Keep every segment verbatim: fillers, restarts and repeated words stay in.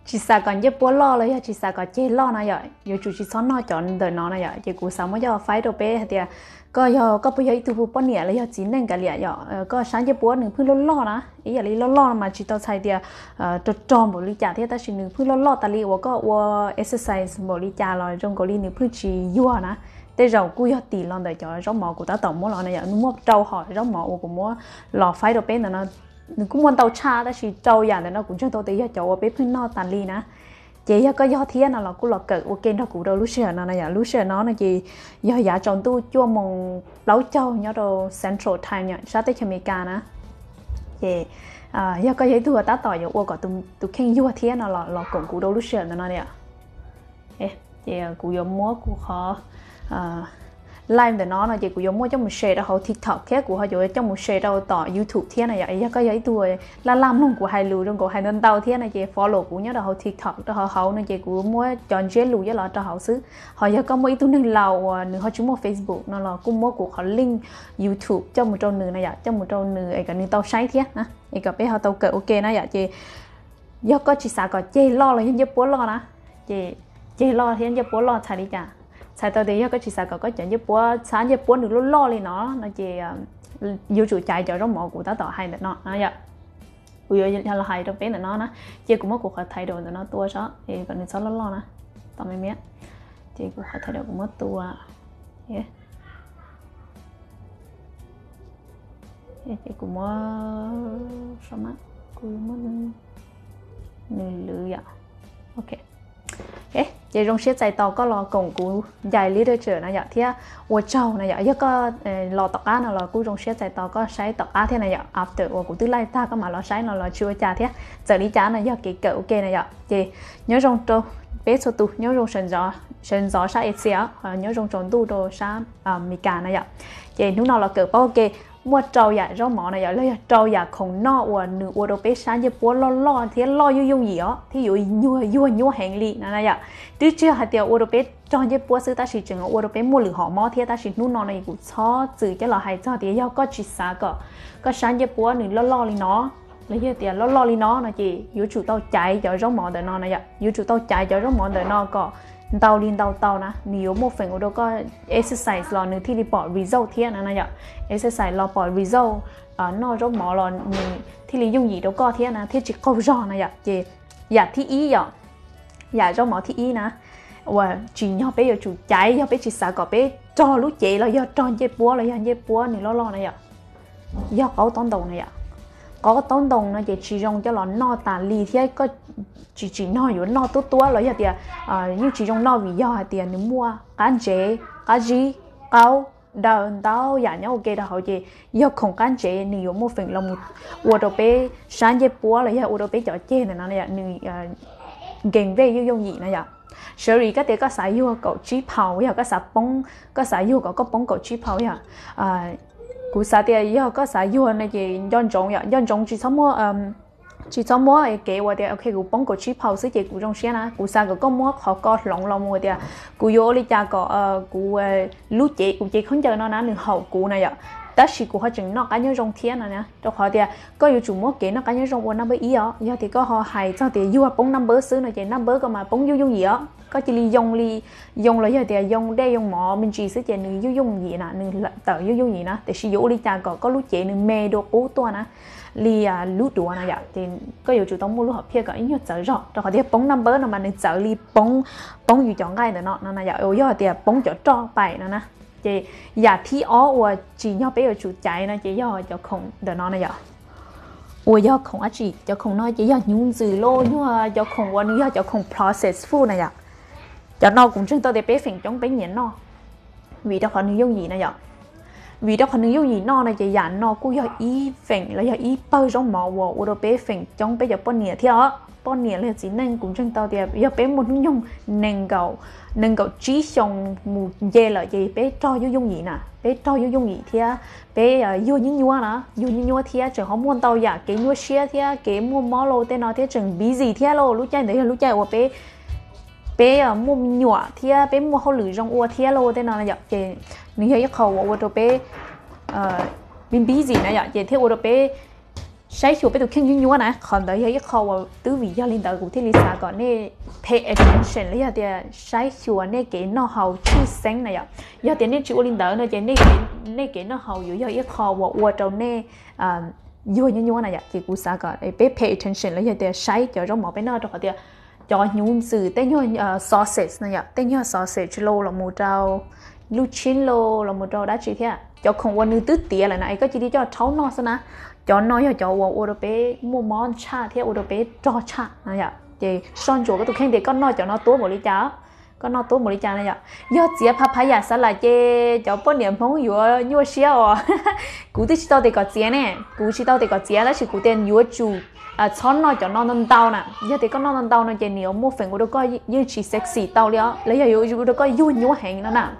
chỉ sao còn giúp bố lo rồi chỉ sao còn chế lo này vậy giờ chủ chỉ xóa nó chọn đời nó này vậy chỉ cú sao mới cho phái đồ bé thì có giờ có bây giờ từ vụ bón nhẹ là giờ chỉ nên cả liền vậy có sáng giúp bố nửa phương lo lo na ý là lý lo lo mà chỉ tao xài thì tròn tròn một lý trả thế ta chỉ nửa phương lo lo ta lý của có của exercise một lý trả rồi trong có lý nửa phương chỉ vua na thế rồi cú giờ tỷ lon đời cho giống mỏ của ta tổng mua lon này vậy mua trâu hỏi giống mỏ của mua lò phái đồ bé là nó cũng muốn tàu cha đó chỉ trâu dạng nó cũng cho tôi tí cho cháu bé phun no tàn ly ná chị có do thiên nào là cũng là cỡ ok nó cũng đâu lúc xưa nó này lúc xưa nó là gì do giả chọn tu chua mồng lấu châu nhớ đồ Central Time nhở sát tới Jamaica ná chị à do có giấy thua tá tỏi rồi qua có tụi tụi khen do thiên nào là là cũng cũng đâu lúc xưa nó này ạ ê chị cũng giống múa cũng khó live để nó là chỉ của giống mua trong một share đâu TikTok khác của họ rồi trong một share đâuต่อ YouTube thế này vậy có giấy tuổi là làm luôn của hai lù trong của hai nên tàu thế này chỉ follow của nhớ đâu TikTok đâu họ hậu này chỉ của mua chọn chế lù với là cho họ xứ họ giờ có mấy túi nâng lầu nữa họ chúng mua Facebook nó là cũng mua của họ link YouTube trong một trong nửa này vậy trong một trong nửa ấy cả nửa tàu sấy thế nè ấy cả bé họ tàu cỡ ok nó vậy chỉ do có chỉ xả có chế lo là nhân giúp bố lo nè chỉ chế lo thì nhân giúp bố lo xài đi chả sai tôi thì có chỉ sao có chuyện giúp bố sáng giúp bố được lo lo lên nó nó chỉ yêu chủ chạy cho trong mỏ của ta tỏ hay được nó nó vậy bây giờ là hay trong bé là nó nó chỉ cũng mất cuộc thay đổi nó tua đó thì còn nên sao lo lo nè tao mới biết chỉ cuộc thay đổi cũng mất tua yeah chỉ cũng mất sao mà cũng mất nửa lưỡi vậy okเอ๊ะ giờ trong xe chạy tàu có lò cổng cú dài lý đôi trở này vậy thì ở châu này vậy có lò tàu cá nào là cú trong xe chạy tàu có sấy tàu cá thế này vậy after của cú tứ lai ta có mà lò sấy nào là chưa trả thế giờ lý trả này giờ cái cỡ ok này vậy thì nhớ trong châu bé số tu nhớ trong sân gió sân gió sa Asia nhớ trong trốn tu đồ sa America này vậy thì lúc nào là cỡ ok mua trâu dạ rau mỏ này vậy lấy trâu dạ không no và nửa và đồ bé sáng giờ bố lo lo thì lo yêu yêu gì đó thì dụ nhua nhua nhua hàng lì này vậy trước chưa hạt tiêu và đồ bé cho giờ bố sư ta chỉ chừng và đồ bé mua lửa họ mỏ thì ta chỉ nút nó này cũng cho từ cái lò hay cho thì do có chỉ xả có có sáng giờ bố nửa lo lo li nó lấy giờ tiền lo lo li nó là chỉ yêu chủ tao chạy cho rau mỏ đời nó này vậy yêu chủ tao chạy cho rau mỏ đời nó có tàu liên tàu tàu na nếu một phần của đó có exercise là nếu thì đi bỏ result thiên là này vậy exercise là bỏ result à nó rất mỏ là thì lý dùng gì đâu có thiên là thì chỉ câu rõ này vậy chỉ giả thi ý vậy giả trong mỏ thi ý na và chỉ nhau bé giờ chủ trái nhau bé chỉ xả có bé cho lúc chị là do cho dây búa là do dây búa này lo lo này vậy do có tốn đồng này vậy có tốn đồng nó chỉ chỉ dùng cho nó no tàn lì thì có chỉ chỉ noอยู่no tốt tốt rồi thì à như chỉ dùng no vì do thì nếu mua cá chế cá gì cáo đào đào giả nhau ok đó họ chỉ do không cá chế nếu một phần là một ô tô bé sáng dây búa là ô tô bé chở chê này nó này nếu geng về yêu dùng gì này vậy sở dĩ cái cái xài yêu cậu chip hào với cái xài bông cái xài yêu cậu có bông cậu chip hào vậy à cú xài thì yêu cái xài yêu này thì dân trọng vậy dân trọng chỉ sống mua chỉ cho mua cái và thì ok cú bông cậu chip hào sẽ chỉ cú trong xe na cú xài cậu có mua họ có lỏng lỏng mua thì cú vô đi cha cậu cú lú chị cú chị không chờ nó nãy được hậu cú này vậy tất chỉ của họ chừng nó cá nhân trong thiên này nè cho họ thì có yêu chủ mua cái nó cá nhân trong quân nó bị ý đó giờ thì có họ hay cho thì yêu bóng năm bữa xứ này chỉ năm bữa cơ mà bóng yêu dùng gì đó có chỉ li dùng li dùng là giờ thì dùng đây dùng mỏ mình chỉ sẽ chỉ nữ yêu dùng gì nè nữ tự yêu dùng gì nè để sử dụng đi cha có có lúa chế nữ mê đồ cũ tua nè li lúa đùa này vậy thì có yêu chủ tông mua lúa hộp kia có ý nhớ chở rõ cho họ thì bóng năm bữa nó mà nữ chở li bóng bóng yêu chọn ngay để nó nó là vậy giờ thì bóng chở cho bài nè nè chỉ giả thi ó và chỉ nhau bé ở chủ chạy nó chỉ do cho không để nó này vậy, ủa do không á chỉ cho không nói chỉ do nhung dữ lô nhưng mà cho không qua do cho không process food này vậy, cho nó cũng chúng tôi để bé phèn chống bé nhện nó, vì đó còn những gì này vậy, vì đó còn những gì nó này chỉ giả nó cũng do ý phèn là do ý bao trong mỏ và đồ bé phèn chống bé giờ bao nhiêu thì ó bao nhiêu là chỉ nên cũng chúng tôi để giờ bé một nhung nên cầu nên cậu trí xong một dê là gì bé cho vô dung gì nè bé cho vô dung gì thì bé vô những nhua nè vô những nhua thì trường không muốn tàu giả cái nhua xe thì cái mua mỏ lô tên nó thì trường bí gì thì lô lúc chạy đấy lúc chạy của bé bé mua nhua thì bé mua hậu lử trong ua thì lô tên nó là vậy nếu như khẩu của tôi bé bên bí gì nè vậy thì theo tôi bé sai chùa bây giờ khen nhung nhung nè còn tới cái kho vào tứ vị do linh đạo của thiên lý xã còn nè pay attention lấy thì sai chùa nè cái nó hậu chữ sáng này ạ do tiền nè chữ linh đạo nó chỉ nè cái nè cái nó hậu dụ do cái kho vào vào trong nè à vô nhung nhung này ạ thì cũng xã còn để pay attention lấy thì sai cho trong một bên nó cho thì cho nhung sự tên nhung sausage này ạ tên nhung sausage lô là một trâu luchin lô là một trâu đá chỉ thế cho không quan nữ tứ tía là này có chỉ đi cho cháu nó sao nè cho nói cho vào ô bé mua món cha theo ô bé cho cha này ạ thì son chuột cái tụi khen để con nói cho nó tối một ly cháo con nó tối một ly cháo này ạ do chị phá phá giả sao lại chê cho bốn niệm phong vừa nhua xíu à cú thì tao thì có chén nè cú thì tao thì có chén là chỉ cú tiền vừa chủ à chọn nói cho nó nâng tao nè giờ thì con nó nâng tao nó chỉ nhiều mua phần của nó coi như chỉ sexy tao liền lấy giờ yêu nó coi vui nhua hàng nó nè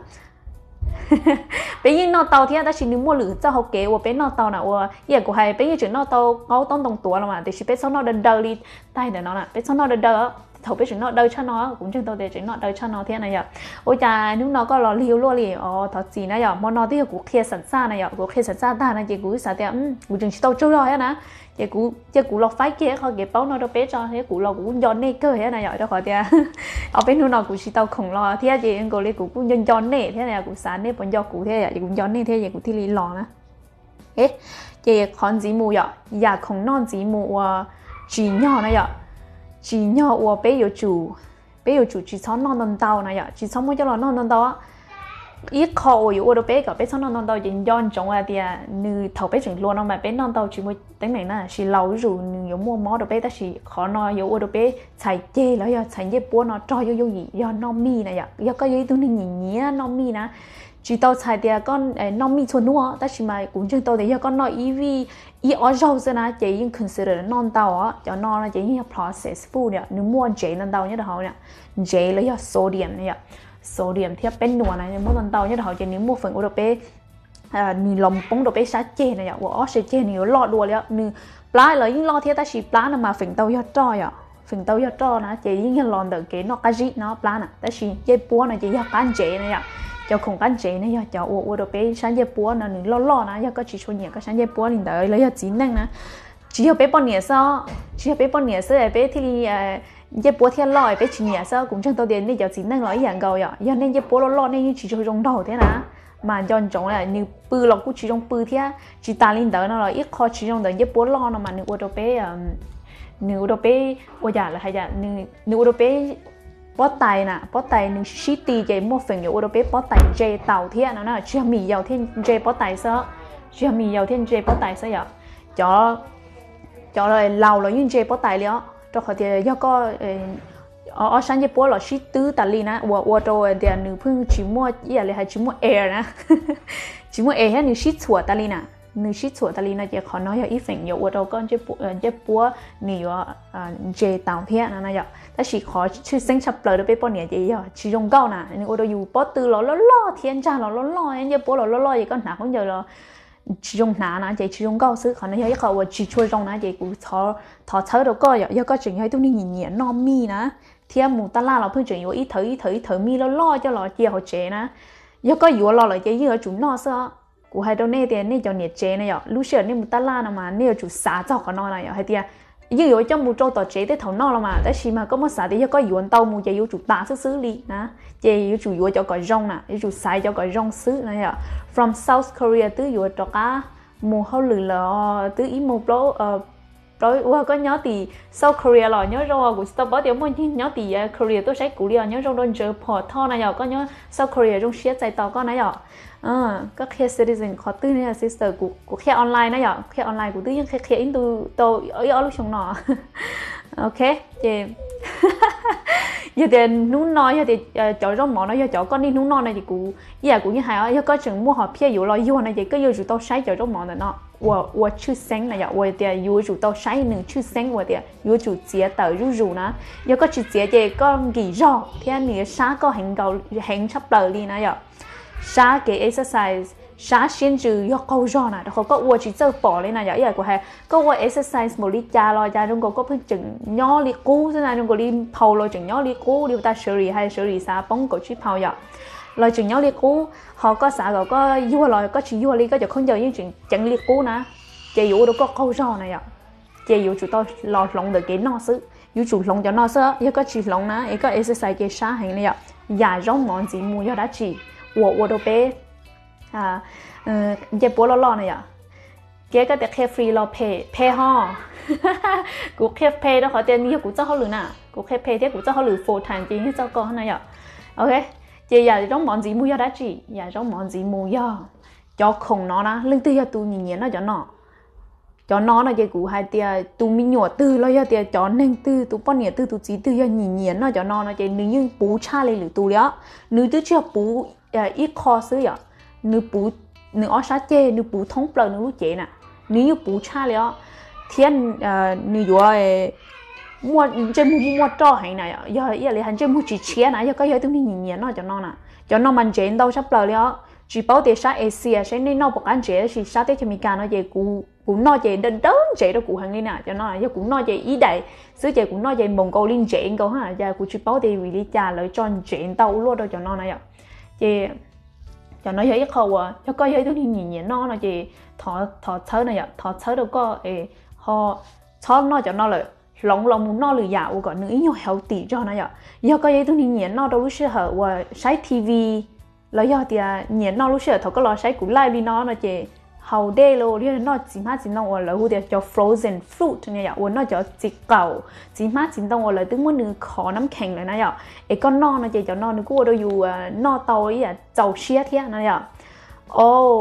bây giờ nó tàu thì ta chỉ mua lử cho học kế của bé nó tàu nào à giờ của hai bây giờ chuyện nó tàu có tông tông tuổi là mà thì chỉ bé sau nó đần đờ đi tay để nó nè bé sau nó đần đờ thầu bé chuyện nó đờ cho nó cũng chừng tàu để chuyện nó đờ cho nó thế này vậy ôi cha nếu nó có lò liu luôn liền ờ thật gì này vậy mà nó thì cũng kia sẵn sàng này vậy cũng kia sẵn sàng ta này chỉ cũng sao thì um cũng chừng tàu trôi rồi nè chỉ cũng chỉ cũng lọc phái kia khỏi cái bao nó đâu bé cho thế cũng lọc cũng giòn nè cơ thế này vậy đó khỏi thì ở bênนู้นnó cũng chỉ tàu khổng lồ thế gì anh cô lấy cũng cũng giòn giòn nè thế này cũng sáng nè còn do cũng thế vậy cũng giòn nè thế vậy cũng thì lì lò nè ế chỉ con gì mù vậy nhà khổng non gì mù chỉ nhỏ này vậy chỉ nhỏ của bé yêu chủ bé yêu chủ chỉ sống non non tàu này vậy chỉ sống mới cho nó non non tàu á ít khó ở ở bé cả bé sống non non tàu chỉ giòn trong à thì nữ thầu bé chuyển luôn mà bé non tàu chỉ mới tính này nè chỉ lâu rồi nữ mua món đồ bé ta chỉ khó nói ở ở bé xài chêแล้วgiờ xài dép búa nó cho vô vô gì do non mi này vậy giờ có gì tôi nên nhìn nhía non mi nè chỉ tao xài thì con non mi chôn nữa ta chỉ mà cũng chừng tao thì giờ con nói ý vì ý ở rau thế nè chỉ những consider non tàu á cho non là chỉ những processed food nè nếu mua chế non tàu như đó nè chế lấy do sodium nè sodium thìเป็นนัวนะmua non tàu như đó chỉ nếu mua phần ở bé à nì lồng bông đồ bé sát chê này vậy ở sát chê nì lọt đùaเลยnìปลาเลยยิ่งลอเทียta chỉ ปลา nè mà phần tàu do trò vậy phần tàu do trò nè chỉยิ่งlon được cái nó cá gì nó ปลา nè ta chỉ dây búa nè chỉ do cán chế này vậy cho không cán chế này vậy cho ô ô đồ bé sáng dây búa nè nì lọt lọt nè có chỉ số nhẹ có sáng dây búa nè đợi lấy chỉ năng nè chỉ có bé bao nhiêu sao chỉ có bé bao nhiêu sao bé thì dây búa theo lòi bé chỉ nhẹ sao cũng chẳng tao tiền đi giờ chỉ năng lòi dạng cầu vậy giờ nên dây búa lọt lọt nên chỉ cho trong đầu thế nè mà dọn trống là như bự lọc cũng chỉ trong bự thế chỉ ta lên tới nó là ít khó chỉ trong tới dép búa lo nó mà nếu ô tô bé nếu ô tô bé ô giả là hay giả nếu nếu ô tô bé bó tay nè bó tay nếu city chạy một phần nếu ô tô bé bó tay dây tàu thế nó là chưa mì dầu thêm dây bó tay sao chưa mì dầu thêm dây bó tay sao vậy cho cho rồi lầu là những dây bó tay liền cho họ thì do có ở sáng giờ bố là ship tứ tà li na, và và rồi thì nữ phương chỉ mua gì là hay chỉ mua air na, chỉ mua air hay nữ ship sủa tà li na, nữ ship sủa tà li na chỉ khó nói là ít phần nhiều, và rồi con chỉ bố chỉ bố nữ chế tàu thế na vậy, ta chỉ khó chỉ sinh chập lời được bé bố này chỉ chỉ dùng câu na, nữ ở đâuอยู่bố từ lo lo lo thiên cha lo lo lo, anh chỉ bố lo lo lo gì con nào cũng giờ lo chỉ dùng ná na chỉ chỉ dùng câu xứ khó nói làเขาchỉ chui trong na chỉ cũng thọ thọ chơi đâu có vậy, giờ có chuyện hay tôi đi nhìn nhìn non mi na thì mù ta la là phương chuyện ít thử ít thử ít thử mi lo lo cho lo chia họ chế na giờ có yếu lo lại chế giờ chúng nó sao của hai đứa này thì này cho nhiệt chế này vậy lúc xưa này mù ta la mà này chủ xả cho con nó này hay thì giờ yếu trong mù trâu tọt chế tới thầu nó là mà tại vì mà có một xả thì giờ có yếu tàu mù chế yếu chủ ta xứ xứ đi na chế yếu chủ yếu cho cỏ rong nè yếu chủ xài cho cỏ rong xứ này vậy from South Korea tới yếu cho cá mù hao lử lờ tới ý mù pro rồi qua có nhớ thì South Korea là nhớ rồi của tao bảo điều muốn nhớ thì Korea tôi sẽ cũ liền nhớ trong đơn chờ port thọ này giờ có nhớ South Korea trong xe chạy tàu có này giờ à các khách citizen khó tư này là sister của của khách online này giờ khách online của tư những khách khách in từ tôi ở ở lúc trong nọ ok thì giờ thì nún nói giờ thì chỗ trong mỏ nó giờ chỗ con đi nún non này thì cũng giờ cũng như hai giờ có chừng mua họ phía dụ lo yêu này thì cứ yêu chủ tao sai chỗ trong mỏ này nọ 我我去生了呀，我的有主到晒能去生我的有主节到入入呢，有个主节的个几绕，天你啥个很高很差不离呢呀，啥个 exercise 啥先至要高绕呢，然后个我只做bỏ lên này呀，因為個我 exercise 冇理加咯，加中國個พิ่整nhỏ理高，真係中國理泡咯整nhỏ理高，了但水里係水里沙幫個去泡呀。 lời chuyện nhau liệt cũ họ có xã có vua lời có chuyện vua đi có giờ không giờ những chuyện chẳng liệt cũ nè chỉ dụ đâu có câu rò này ạ chị yêu chủ tôi lò lòng được cái nó sự yêu chủ lòng cho nó sơ yêu có chỉ lòng ná yêu có exercise cái sa hành này ạ giả giống món gì mua cho đã chỉ của của đồ bé à cái bố lo lo này ạ cái cái cái free lo pay pay hoกูแค่เพย์แล้วเขาเตียนี่กูจะเขาหรือน่ะกูแค่เพย์ที่กูจะเขาหรือโฟร์ทันจริงที่เจ้าก็นั่นอ่ะโอเคเจี๋ยอย่าต้องมองจีมูยอได้จีอย่าต้องมองจีมูยอจอคงnóนะเรื่องตัวตูnhìn nhìn nó cho nó cho nó là cái cụ hai tia tu mi nhọ tư lo ya tia cho nên tư tu bao nhiêu tư tu chỉ tư ya nhìn nhìn nó cho nó là cái nữ như bú cha lên lử tu đó nữ tư chưa bú ít kho xứ vậy nữ bú nữ ở sát chê nữ bú thống bờ nữ lúc chê nè nữ như bú cha lên thiên nữ rồi mua trên mua mua cho hay này giờ giờ lại hành trên mua chỉ chia này giờ có giờ tôi nhìn nhìn nó cho nó nè cho nó mình chén đâu sắp bờ lên chỉ bảo để sát Asia sẽ nên nó bọc ăn chế chỉ sát tới cho mình cả nó về cụ cụ nó về đơn đơn chế đó cụ hàng đi nè cho nó là cụ nó về ý đại xứ chế cụ nó về mông câu liên chế câu ha giờ cụ chỉ bảo để vì lý trả lời cho chế đâu luôn đâu cho nó này ạ chị cho nó thấy khâu à cho có thấy tôi nhìn nhìn nó là chị thọ thọ thớ này ạ thọ thớ đâu có ê họ thọ nó cho nó là lòng lòng nó lười dạo còn nữ nhiều hậu tỷ cho nó ạ giờ có thấy tôi nhìn nhìn nó đâu lúc xưa hở và sái tiviแล้วยอดเดียเนี่ยนอรู้เชื่อเขาก็รอใช้กุไลลีน้อนะเจเฮาเดโลเรียนนอจีมาจีนองแล้วหัวเดียจะ frozen fruit เนี่ยอย่าวันนอจะจิเก่าจีมาจีนองแล้วตึ้งมันนึงขอน้ำแข็งเลยนะอย่าไอ้ก็นอนะเจจะนอนึกว่าเราอยู่นอเตาอีอ่ะเจ้าเชียเทียนะอย่าโอ้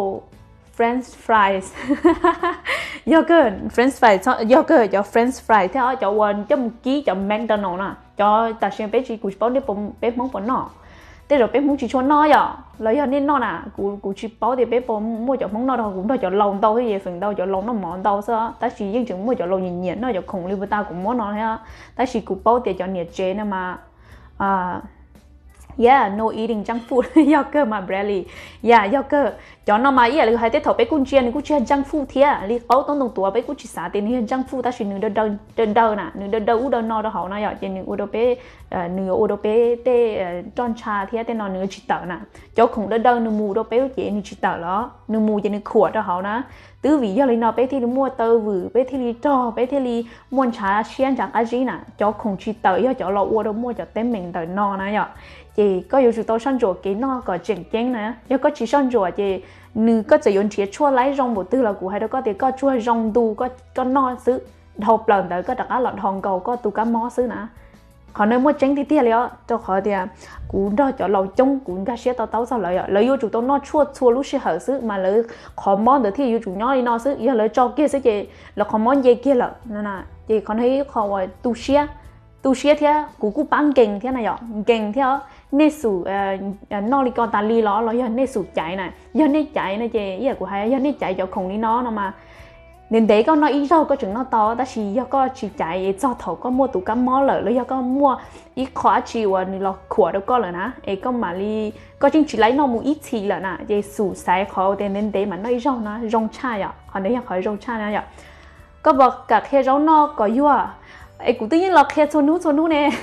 French fries ยอเกิน French fries ยอเกินจะ French fries เท่าจะวันจะมุกี้จะ McDonald น่ะจะแต่เชียงเป็ดจีกูจะป้อนได้ผมเป็ดมองปนนอแต่เราเป็นมุ้งchỉ cho nó vậy, lấy cho nên nó nè, cụ cụ chỉ bảo để bé bom mua cho món nó đâu cũng phải cho lòng đâu cái gì phần đâu cho lòng nó mòn đâu sao, ta chỉ riêng chừng mua cho lòng nhìn nhìn nó cho khủng lưu ta cũng muốn nó ha, ta chỉ cụ bảo để cho nhiệt chế nè mà, à, yeah, no eating junk food, yogurt mà Bradley, yeah, yogurt, cho nó mà ý là hai tết thọ bé cún chiên, cún chiên junk food thế, li bảo tông tông tua bé cún chỉ xả tiền hiền junk food, ta chỉ nửa đơn đơn đơn đơn nè, nửa đơn đơn u đơn no đó họ nói vậy, chỉ nửa u đơn bé, nửa u đơn bé tê tròn trà thế, tê nó nửa chỉ tờ nè, cho khủng đơn đơn nửa mù đó bé chỉ nửa chỉ tờ đó, nửa mù chỉ nửa khỏe đó họ nè, tứ vị do lấy nó bé thì mua tơ vử, bé thì cho, bé thì mua trà xiên trà cái gì nè, cho khủng chỉ tờ, do cho lọ u đó mua cho tên mình tờ no nè vậy. Chị có yêu chúng tôi săn rùa cái nó có chỉnh chén nè, nếu có chỉ săn rùa chị nữ có chỉ dùng chiếc chua lấy rong bộ tư là của hai đứa có thể có chua rong tu có có no xứ đầu lần tới có đặc á lợn hòn cầu có tu cá mó xứ nè, còn nếu mua chén thì tiếc liền cho họ thì cũng đó cho lẩu chung cũng cá xé tao tao sao lại lấy yêu chúng tôi nó chua chua lúc xí hở xứ mà lấy khó món được thì yêu chúng nhỏ đi no xứ giờ lấy cho kia xứ chị là khó món gì kia lợn nên là chị còn thấy khó gọi tu xé tu xé thế cũng cũng bán kềnh thế này ạ kềnh thế nê sủ nó đi con ta li ló nó giờ nê sủ chạy này giờ nê chạy này chị ý là của hai giờ nê chạy cho khủng đi nó nó mà nên đấy con nó ít rau có chừng nó to ta chỉ giờ có chỉ chạy cho thầu có mua tủ cắm mó lợi lấy giờ có mua ít khóa chiều à nó khỏa đâu có rồi nè ấy có mà li có chính chỉ lấy nó mua ít xì là nè chị sủ sải khó thì nên đấy mà nó ít rau nè rong chai à còn đấy là khỏi rong chai nè có bậc cả khe rau nó có vua ấy cũng tự nhiên là khe xôn nú xôn nú nè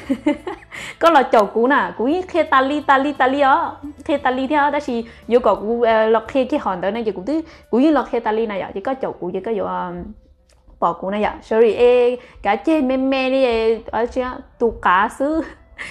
có là chậu cũ nè cũ khe tali tali tali á khe tali theo đó chỉ vô cậu cũ là khe cái hòn tới này chỉ cũng tự cũ như là khe tali này vậy chỉ có chậu cũ chỉ có vô bỏ cũ này vậy sorry ê cá chê mê mê đi ở trên tụ cá sứ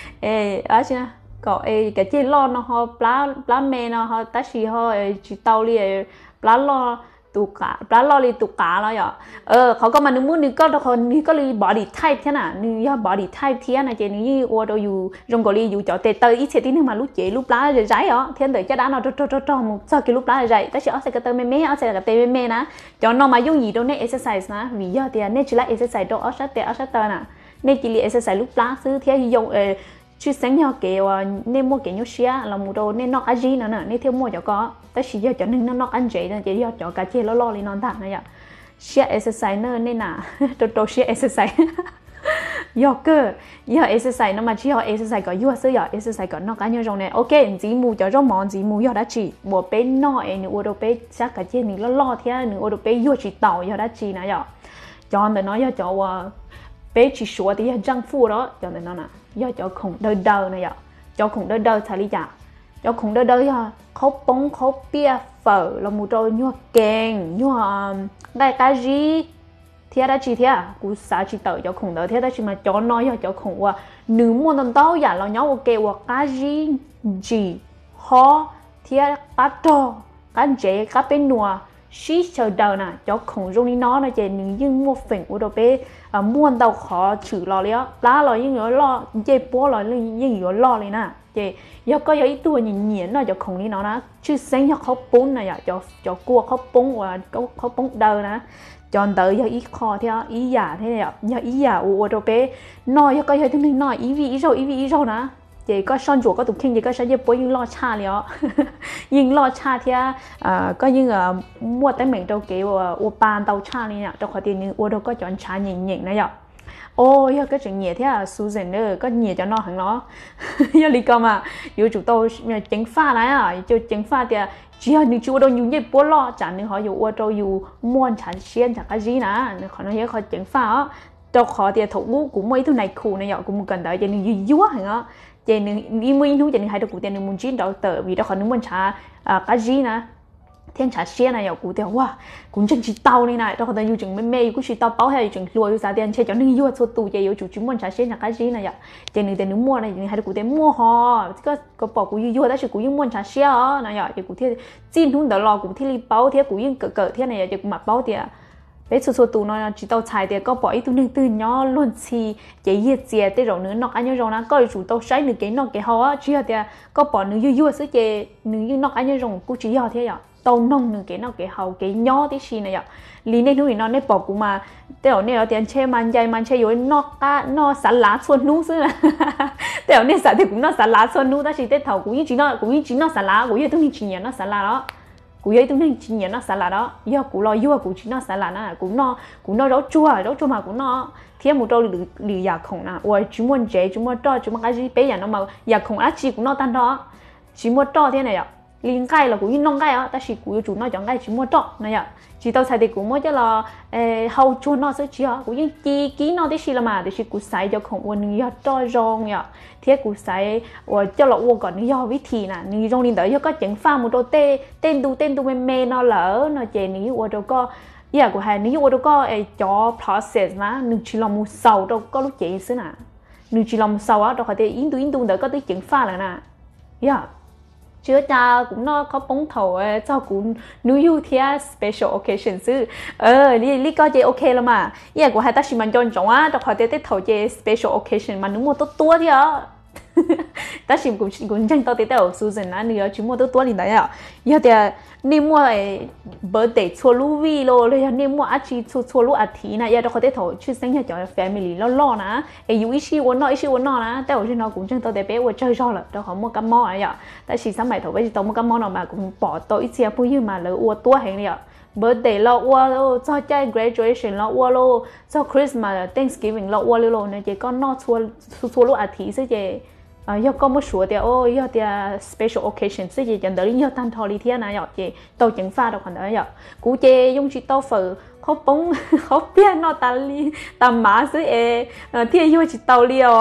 ê ở trên cậu ê cá chê lo nó ho plá plá mê nó ho ta chỉ ho chỉ tàu đi plá loตุกะปลาลอลีตุกะแล้วอ่ะเออเขาก็มานึกมุ่นนึกก็คนนี่ก็เลย body type thế nàoนึกย่า body type thế này chịนึกว่าเราอยู่รงกอลีอยู่จอเตเตอร์อีเชตินึกมาลูกเจลูกปลาจะใจอ่ะเทียนเตยจะด้านเราโตโตโตมุสักกิลูกปลาจะใจแต่ฉันเอาใส่กระเตยเมย์เอาใส่กระเตยเมย์นะจอนน้องมายุ่งยี่ตรงนี้ exercise นะวิย่าเตียเนี่ยจิละ exercise ตรงเอาชัดเตเอาชัดเตอร์น่ะเนี่ยจิลี exercise ลูกปลาซื้อเทียยงเออชื่อเสียงยอเกี่ยวเนี่ยมัวเกี่ยวเชียเรามูโดเนี่ยนอกอาจีนั่นน่ะเนี่ยเที่ยวมัวจะก็แต่ชียจะนึงนั่นนอกอันเจนั่นจะยอจะกาเจล้อล้อเลยนอนถังนะอย่าเชียเอ็กซ์ไซเนอร์เนี่ยน่ะโตโตเชียเอ็กซ์ไซยอเกอร์ยอเอ็กซ์ไซนั่นมาเชียเอ็กซ์ไซก็ยัวซื้อยอเอ็กซ์ไซก็นอกอันยอตรงเนี่ยโอเคจีมูจะร้องมอนจีมูยอได้จีบัวเป็นนอเองหนูโอโดเป้ชักกาเจนี่ล้อล้อเที่ยหนูโอโดเป้ยัวจีเต่ายอได้จีนะอย่าจอนแต่น้อยยอจะว่าเป้จีชัวที่จังฟูđóจอนแต่น้อยน่ะยอจะคงเดินเดินนะอย่าcho khủng đơ đơ thà lý giả cho khủng đơ đơ ha khóc bông khóc bia phở là một trôi nhua kèn nhua đại cá gì thế đã chỉ thế cú xả chỉ tờ cho khủng đó thế đã chỉ mà cho nói cho khủng qua nữ muốn tận tao giả là nhau ok qua cái gì gì ho thế cá trò cá chế cá bên nua xí chờ đầu nè cho khủng trong đi nó là chế nữ nhưng mua phèn của đồ bé muốn tao khó chịu lo liền lá lo nhưng nhớ lo chế bố lo nhưng nhớ lo liền nè chế giờ có ít tuổi nhìn nhìn nó cho khủng đi nó nè chứ sáng cho khó bún này cho cho cua khó bún và có khó bún đầu nè chọn tới giờ ý khó theo ý giả thế này giờ ý giả u đồ bé nói giờ có giờ thứ nói ý vị ý rồi ý vị ý rồi nè chỉ có son chuột có tụt kinh chỉ có sẽ giúp bố những lo cha liền những lo cha thì à có những à mua tới mình đâu kiểu u ban tàu cha liền nè trong khỏi tiền những u đâu có chọn cha nhện nhện này vậy ôi cái chuyện nhẹ thế à Susan nữa có nhẹ cho nó hẳn nó giờ lý cơ mà yêu chủ tôi chỉnh pha này à cho chỉnh pha thì chỉ là những chú đâu nhiều nhất bố lo chẳng những họ yêu u đâu yêu muốn sản xuyên chẳng cái gì nè họ nói họ chỉnh pha á cho họ thì thủ ngũ cũng mấy thứ này khù này vậy cũng cần đợi cho nên dúa hẳn á cho nên đi mua những thứ hai được cụ tiền nên muốn chín đầu tờ vì đó họ muốn trả cái gì nè thiên trả xe này ở cụ tiền wow cũng chẳng chỉ tàu này này đó họ đang yêu chừng mê mê cũng chỉ tàu báo hay chừng lùi giá tiền chơi cho nên yêu số tù chơi yêu chủ chúng muốn trả xe là cái gì này vậy cho nên tiền mua này hai được cụ tiền mua họ có có bỏ cụ yêu đó chỉ cụ yêu muốn trả xe đó này vậy cụ thiên xin không đỡ lo cụ thiên li báo thế cụ yêu cỡ cỡ thế này vậy mà báo tiền bé số số tù nó chỉ tàu xài thì có bỏ ít tu nương từ nhỏ luôn xì chỉ nhiệt dè tới rồi nữa nó ăn nhau rồi nó có chủ tàu sấy nữa cái nó cái hoa chỉ là thì có bỏ nữa yêu yêu sứ chè nữa yêu nó ăn nhau rồi cũng chỉ là thế vậy tàu nông nữa cái nó cái hậu cái nhỏ tí xì này vậy lý nên nuôi nó nên bỏ cũng mà tiểu này ở tiền chơi man dây man chơi rồi nó cá nó xả lá xuân nú xứ là tiểu này xả thì cũng nó xả lá xuân nú đó chỉ tới thầu cũng chỉ nó cũng chỉ nó xả lá cũng như tôi chỉ nhận nó xả lá đó cú ấy tôi nên chỉ nhận nó xả lá đó giờ cú lo giờ cú chỉ nó xả lá nè cú nó cú nó rau chua rau chua mà cú nó thêm một trâu lử lử già khổng nè ôi chúng muốn chế chúng muốn cho chúng muốn cái gì bé nhà nó mà già khổng á chỉ cú nó tan đó chỉ muốn cho thế này ạ liên cây là cú như nông cây á ta chỉ cú chủ nó chọn cây chỉ muốn cho này ạ chỉ tao xài thì cú mới cho là hậu chua nó sẽ chỉ á cú như chi ký nó thế gì là mà thì cú xài cho khổng quần như cho rong ạ thế cú xài và cho là uo còn như viết thì nè như rong đi tới cho có chuyện pha một đôi tê tên tu tên tu mê mê nó lỡ nó chè ní uo đâu có giờ của hai ní uo đâu có cho process mà nương chỉ làm một sầu đâu có lúc chị xứ nè nương chỉ làm một sầu á đâu có thể in tu in tu đỡ có tới chuyện pha là nè yeah chưa cha cũng nó có bóng thầu cho cũng nuôi yêu thia special occasion chứ ờ lý lý có chơi ok là mà giờ của hai ta chỉ mình chọn chọn á cho họ tới tới thầu chơi special occasion mà nếu mua tốt tua thì á ta chỉ cũng cũng chẳng tao tới tới Susan á nữa chỉ mua tốt tua thì đấy à giờ thì nếu mua birthday chua lu vi lo rồi nếu mua ăn chỉ chua chua lu ăn thì nè giờ cho họ tới thầu chuyên sinh cho family lo lo nè ấy yêu ishi uốn nọ ishi uốn nọ nèแต่ว่าnó cũng chẳng tao tới bé uốn chơi rồi là cho họ mua cam mò này à ta chỉ sáng mai thầu bây giờ tao mua cam mò nào mà cũng bỏ tôi ít xe bây giờ mà lỡ uốn tua hay này à birthday lo uốn cho trai graduation lo uốn lo cho Christmas Thanksgiving lo uốn lo này chỉ con nọ chua chua lu ăn thì sẽ chỉ giờ có một số thì ôi giờ thì special occasion sẽ chỉ chẳng đợi giờ tan thò đi thế này giờ chị tàu chẳng pha đâu còn nữa giờ cú chê dùng chỉ tàu phở khó bông khó biết nó ta li ta má xứ e thì giờ chỉ tàu liều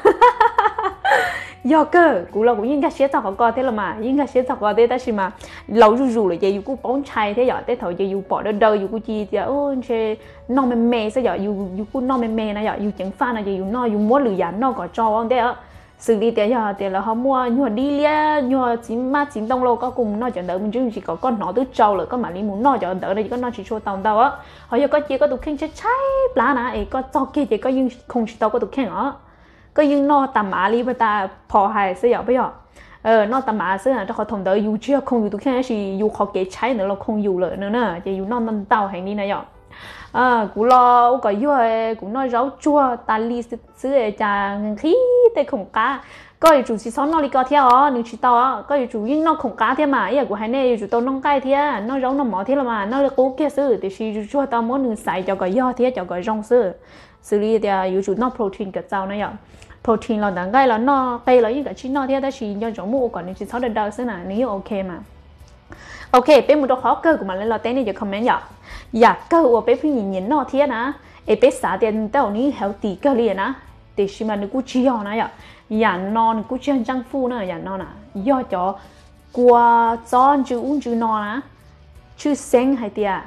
giờ cơ cú là cú những cái xe tàu họ coi thế là mà những cái xe tàu coi thế ta chỉ mà lâu rù rù là chị cú bóng chai thế giờ thế thời chị cú bỏ đơn đơn cú chi thì ôi chê nó mê mê sẽ giờ cú cú nó mê mê này giờ cú chẳng pha này chị nó cú muốn lừa dán nó có cho không thế ạ xử lý tiền giờ tiền là họ mua nhua đi lia nhua chín má chín đông lô có cùng nó chọn đỡ mình chứ chỉ có con nó tứ trâu rồi có mà lý muốn nó chọn đỡ đây có nó chỉ cho tàu tàu á họ giờ có chia có tụ khen chết cháy lá nè ấy có cho kia chỉ có nhưng không chỉ tàu có tụ khen đó có nhưng nó tầm má lý với ta phò hài sẽ giờ bây giờ ờ nó tầm má sẽ là cho họ thòng đỡ dù chưa không dù tụ khen chỉ dù họ kể cháy nữa là không dù lợi nữa nè chỉ dù nó nâng tàu hành đi này giờ à cú lo có yêu cũng nói rau chua ta li xứ trà khí tây khổng cá có chủ chỉ sống nó đi coi theo á nếu chỉ to có chủ nhưng nó khổng cá theo mà ý của hai này chủ tao nông cay theo nó rau nó mỏ theo là mà nó là cố kia xứ thì chỉ chua tao muốn nương xài cho cái do theo cho cái rong xứ xử lý thì yêu chủ nó protein cái rau này ạ protein là đáng gai là nó cây là những cái chỉ nó theo ta chỉ cho giống mua còn nếu chỉ sống được đâu xứ nào nếu ok mà ok bên một đồ khó cơ của mình lên là tên này cho comment nhở dạ cơ của bé phi nhìn nhìn nó thế nè em bé xả tiền tao ní héo tỷ cơ liền á thì xí mà nó cũng chia nó nhở dạ non cũng chia trăng phu nữa dạ non à do cho qua gió chữ uống chữ non á chữ sen hay tiệt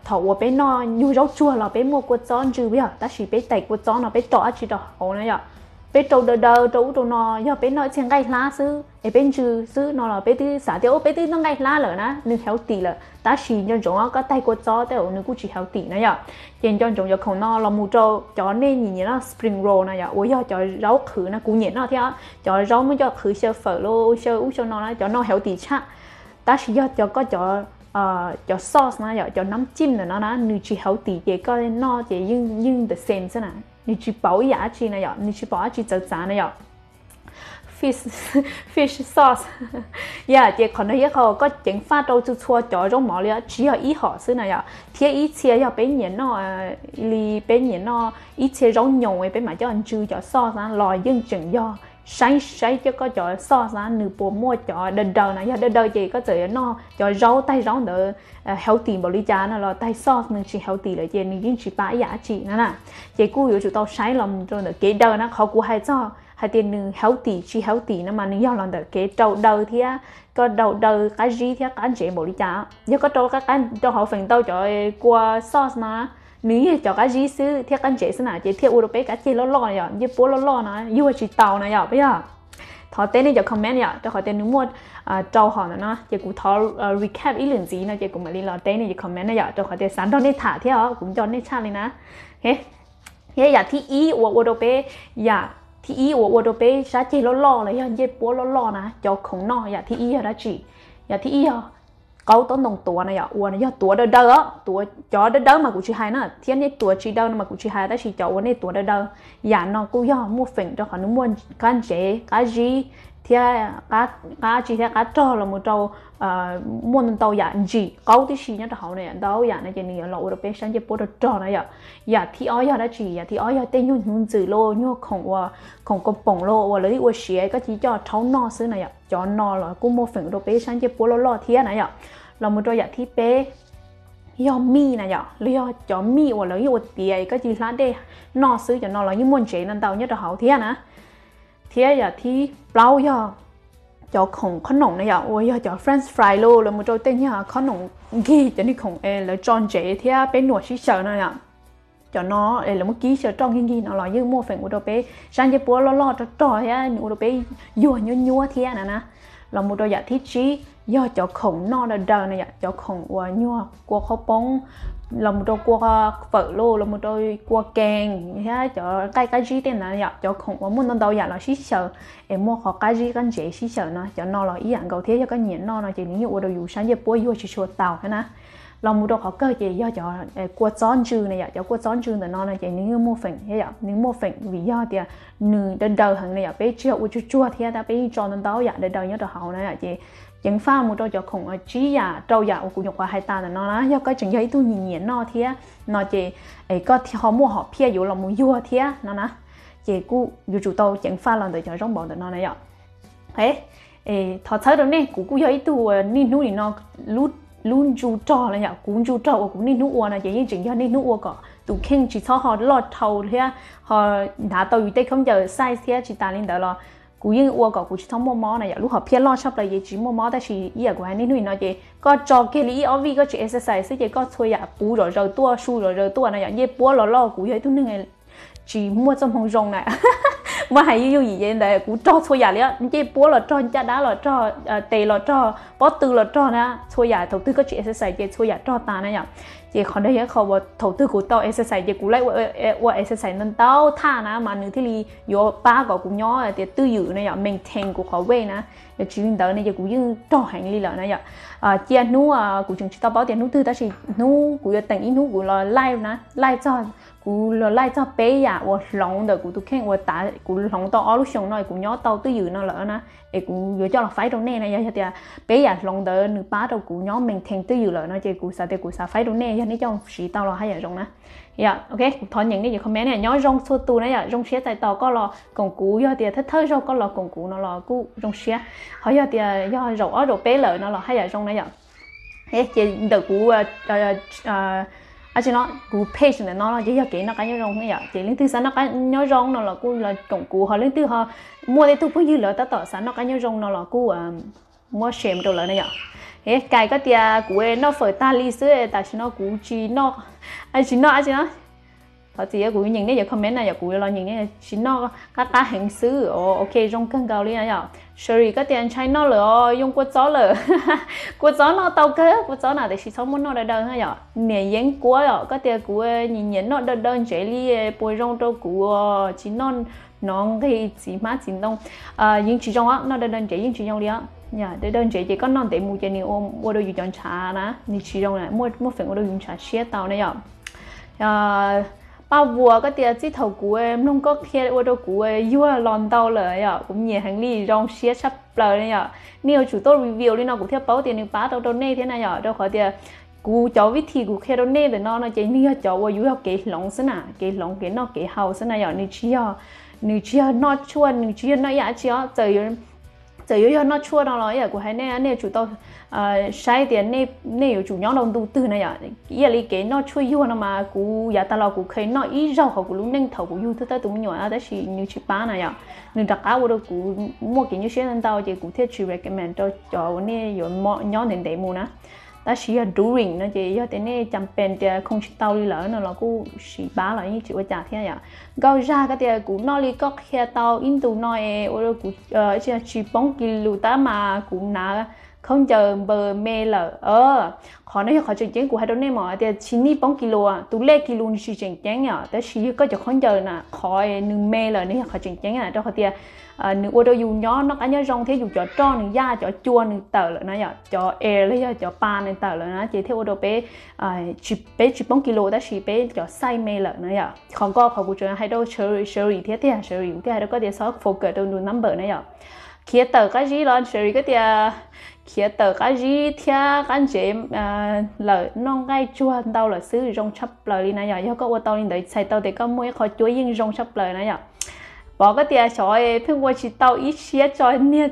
thầu ở bên nó nhu rau chua là bên mua quất gió chứ bây giờ ta chỉ bên tay quất gió nó bên trọ chỉ đó hồ này giờ bên trâu đờ đờ trâu trâu nó giờ bên nó xem gai lá xứ ở bên trừ xứ nó là bên thứ xả tiêu bên thứ nó gai lá rồi nè nếu héo tỉ là ta chỉ cho chúng có tay quất gió tới ở nếu cũng chỉ héo tỉ này giờ trên cho chúng giờ không nó là mua trâu cho nên nhìn như nó spring roll này giờ ôi giờ cho rau khử nó cũng nhện nó theo cho rau mới cho khử sơ phở lô sơ ú sơ nó cho nó héo tỉ chắc ta chỉ giờ cho có cho cho sauce nó giờ cho nấm chim này nó nó như chỉ hậu tỷ vậy có nó chỉ nhưng nhưng the same thế này như chỉ bảo giá trị này giờ như chỉ bảo chỉ tự giá này giờ fish fish sauce yeah chỉ còn nó họ có chỉnh pha đâu chú chua cho trong mỏ liền chỉ là ý họ xứ này giờ thế ý chia giờ bên nhện nó li bên nhện nó ý chia rong nhồng ấy bên mà cho anh chư cho sauce nó lòi dương chừng do sáng sáng cho có cho so ra nửa bộ mua cho đợt đầu này đợt đầu gì có thể nó cho rau tay rau đỡ healthy bảo lý cha nó là tay so mình chỉ healthy là gì mình chỉ ba giá trị nữa nè chị cô hiểu chủ tao sáng lòng rồi đỡ kế đầu nó họ cũng hay cho hay tiền nửa healthy chỉ healthy nó mà nửa do lòng đỡ kế đầu đầu thì có đầu đầu cái gì thì cái gì bảo lý cha nếu có đầu cái cái cho họ phần tao cho qua sauce mà nếu cho cái gì xứ theo cái chế xứ nào chế theo Europe cái chế lo lo này như bố lo lo này như chỉ tàu này bây giờ thọ tên này cho comment này cho họ tên nếu mua trâu họ nó chế cũng thọ recap ý liền gì nó chế cũng mà đi lo tên này cho comment này cho họ tên sáng đó nên thả theo cũng cho nên chăn này nè thế thế giờ thì ý của Europe giờ thì ý của Europe sẽ chế lo lo này như bố lo lo nè cho không no giờ thì ý là chỉ giờ thì ý câu tốn đồng tuổi này ạ, uốn này do tuổi đỡ đỡ á, tuổi chó đỡ đỡ mà cũng chỉ hai nữa, thiên này tuổi chỉ đỡ mà cũng chỉ hai, đó chỉ chó uốn này tuổi đỡ đỡ, giả nó cũng do mua phèn cho họ nó mua cái chế, cái gì, thì cái cái chỉ theo cái trò là một trò mua một tàu giả gì, câu thì chỉ nhớ họ này, đâu giả này chỉ nhiều lẩu được bé sáng chỉ bố được trò này ạ, giả thì ở giả đó chỉ giả thì ở giả tên nhung nhung dữ lô, nhung không qua không có bổng lô, và lấy uốn xé cái chỉ cho cháu no xứ này ạ, cho no là cũng mua phèn được bé sáng chỉ bố lo lo thế này ạ. Là một đôi giặt thi bé do mi này nhở do cho mi hoặc là do tiề cái gì lá đây nó xứ cho nó là những món chế nên tao nhất là hậu thế nè thế giờ thì bao giờ cho khổng khăn nồng này nhở ôi giờ cho French fry luôn là một đôi tên nhở khăn nồng ghi cho đi khổng là tròn chế thế bé nuột xí sợ này nhở cho nó là một ký sợ trong cái gì nó là như mua phải một đôi bé sang cái búa lo lo cho trò thế một đôi bé nhua nhua nhua thế nè nè là một đôi giặt thi trí do cho khổng no đờ đờ này cho khổng và nhua qua kho bông là một đôi qua phở lô là một đôi qua kèn thế cho cái cái gì tên này cho khổng và muốn đâu giờ là xí sợ em mua họ cái gì cái dễ xí sợ nó cho nó là ý dạng cầu thế cho cái nhện no nó chỉ những dụ đồ dù sáng giờ bôi vô chỉ chuột tàu thế nè là một đôi họ cơ chỉ do cho qua gión trừ này cho qua gión trừ là nó là chỉ những mua phèn thế ạ những mua phèn vì do thì nửa đờ đờ hàng này bé chưa chua chua thế ta bé cho nó đâu dạng đờ đờ nhớ được hậu này chị chẳng pha một đôi cho khổng ở trí giả trâu giả của nhục qua hai ta là nó là do cái chuyện giấy tôi nhìn nhìn nó thế nó chỉ ấy có thì họ mua họ phe dụ là mua vua thế nó nè chỉ cú dù chủ tàu chẳng pha lần để cho trong bọn nó này ạ thế thọ thấy đâu nè cú cú giấy tôi nín núi nó lút luôn chú trò là nhở cũng chú trò cũng nín núi uo là chỉ những chuyện do nín núi uo cả tụ khen chỉ cho họ lọt thầu thế họ đã tàuอยู่đây không giờ sai thế chỉ ta lên đó là cú yên uo có cú chỉ thông mua món này lúc họ phiền lo shop là gì chỉ mua món ta chỉ ý của anh nên nói gì có cho cái lý ở vì có chỉ exercise thì có thôi à bù rồi rồi tua su rồi rồi tua này vậy búa lo lo cú vậy tôi nên chỉ mua trong phòng rong này mà hay yêu gì vậy đấy cú cho thôi à đấy vậy búa là cho cha đá là cho tề là cho bó tư là cho nè thôi à đầu tư có chỉ exercise vậy thôi à cho ta này nhở chị còn đâyเขาบอกđầu tư của tao exercise chị cũng lấy qua exercise nên tao thaนะmàนึกที่ลีอยู่ป้าก็กูย้อแต่ตื้ออยู่นะอย่า maintain กูเขาเว้นะอย่าชีวิตเดินเนี่ยกูยังจ่อแห่งลีแล้วนะอย่าอ่าเจียนู้อ่ะกูจึงชิตาบ้าเจียนู้ตื้อแต่สินู้กูจะแต่งอีนู้กูรอไล่นะไล่จ่อกูรอไล่จ่อเป๊ะอ่ะว่าหลงเดี๋ยวกูตุแข่งว่าตากูหลงต่ออ้อลูกชงหน่อยกูย้อเตาตื้ออยู่นั่นแหละนะไอ้กูอยู่จ่อเราไฟตรงนี้นะอย่าเดี๋ยวเป๊ะอ่ะหลงเดินนึกป้าเรากูย้อ maintain ตื้ออยู่แล้วนะเจ้กูสาเดี๋ยวกูสาไฟตรงนี้นี่trong sĩ tao là hay ở trong nè, dạ ok, thôi những cái gì comment này nhớ trong số tu này là trong xe tại tàu có là công cụ do tiền thất thơ có là công cụ nó là cú trong xe, hỏi do tiền do rổ ở rổ bé lợi nó là hay ở trong này vậy, hết chị được cú à chị nói cú page này nó là chỉ là kỹ nó cái nhớ trong này vậy, chị lên từ sáng nó cái nhớ trong nó là cú là công cụ họ lên từ họ mua để tu cũng như lợi ta tỏ sáng nó cái nhớ trong nó là cú mua xem đồ lại này nhở ế cái cái tia của nó phải ta lý sữa ta chỉ nó cũng chỉ nó ai chỉ nó ai chỉ nó họ chỉ của những này giờ comment này giờ của lo những này chỉ nó các ta hình sư ok trong cân cao lên nhở sorry cái tiền trái nó lỡ dùng quất gió lỡ quất gió nó tàu kế quất gió nào để chỉ sống muốn nó đơn đơn hay nhở nè giếng của nhở cái tiền của nhìn nhìn nó đơn đơn chế li bồi rong đâu của chỉ non nó cái chỉ má chỉ đông à những chỉ trong á nó đơn đơn chế những chỉ trong đi á nhà để đơn chế chỉ có non để mua cho nhiều ôm mua đồ dùng trà nè những chỉ trong này mua mua phải mua đồ dùng trà xe tàu này nhở à bao vua cái tiền chỉ thầu của em không có kia ô tô của em vua lon tàuเลยอ่ะcũng nhiều hành lý rong xe sắp lời này ạ nhiều chủ tôi review đi nó cũng theo báo tiền được bán đâu đâu này thế này ạ đâu khỏi tiền cú cháu viết thì cú kia đâu này để nó nó chỉ nhiều cháu và vua cái lỏng thế nào cái lỏng cái nó cái hậu thế này ạ nữ chia nữ chia nó chua nữ chia nó dạ chia trời giờ yếu nó chua đó nói à của hai này này chủ tôi sai tiền này này chủ nhóm đầu tư từ này à ý là cái nó chua yếu nó mà cú giá ta lo cú thấy nó ít rau họ cú lúc nâng thầu cú yếu thứ ta tụi mình nhỏ đó chỉ như chỉ bán này à nên đặc áo của cú mua cái như xe lên tàu thì cú thiết chỉ recommend cho cho này rồi nhóm đến để mua nè ta chỉ là during nó chỉ do thế này chăm bền thì không chỉ tàu đi lỡ nó là cú chỉ bán lại như chỉ có trả thế à gạo ra cái tiền cú nó đi có xe tàu in tụ nói ở cú chỉ chỉ bóng kilo ta mà cú ná không chờ bờ mê lỡ ờ họ nói họ chỉnh chỉnh của hai đứa này mà thì chỉ ní bóng kilo à tụ lê kilo chỉ chỉnh chỉnh àแต่chỉ có cho không chờ nè họ nương mê lỡ này họ chỉnh chỉnh à cho họ tiền nương ô tô dùng nhỏ nó cả nhớ rong thế dùng cho tròn nương da cho chua nương tờ lỡ nó cho air lấy cho pan nương tờ lỡ nó chỉ theo ô tô bé chỉ bé chỉ bóng kiloแต่chỉ bé cho size mê lỡ nó vậy còn có họ cũng cho hai đứa cherry cherry thế thế cherry thế hai đứa có thể số focus đâu nương number này vậy kia tờ cái gì đó cherry cái tiền kia tờ cái gì theo cái chế lỡ non gai chua tao là xứ rong chắp lời đi này giờ có ô tô lên đấy xài tao để có mua khó chuối nhưng rong chắp lời này giờ bỏ cái tiền sỏi phim qua chỉ tao ít xía cho nhiệt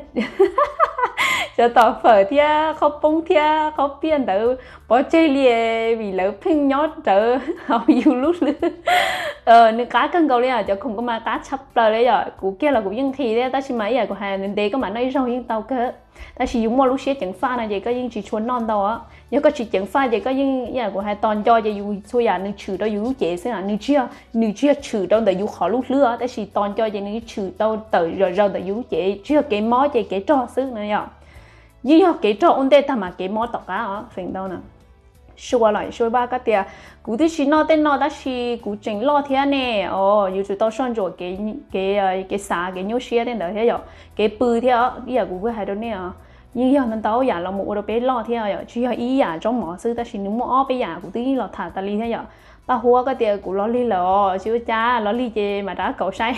cho tao phở thia không bông thia không tiền đỡ bỏ chơi lìa vì lỡ phim nhót đỡ học yêu lúc nữa ờ nên cá cân cầu này giờ không có mà cá chắp lời đấy giờ cú kia là cú dân thì đấy ta chỉ mấy giờ của hàng nên đây có mà nói rong nhưng tao cơ ta chỉ dùng mua lúc xía chẳng pha này vậy có những chỉ chuồn non đâu á nếu có chỉ chẳng pha vậy có những nhà của hai toàn cho vậy dùng xui à nên trừ đâu dùng chế xí à nên chia nên chia trừ đâu để dùng khó lúc lứa ta chỉ toàn cho vậy nên trừ đâu tự rồi rồi để dùng chế chia cái mó chế cái trò xứ nữa nhở như cái trò ổn định ta mà cái mó tọt cá á phình đâu nè xua lại xua ba cái tiền cú thì chỉ nó tên nó đã chỉ cú chỉnh lo thế nè ồ dù chúng tao xong rồi cái cái cái xả cái nhô xía tên đó thế rồi cái bự thế á bây giờ cú với hai đứa nè như giờ mình tao giả là một đứa bé lo thế rồi chỉ là ý giả trong mỏ sư ta chỉ nếu mua bé giả cú tí lo thả ta li thế rồi ba hùa cái tiền cú lo li lò chứ cha lo li chê mà đã cậu sai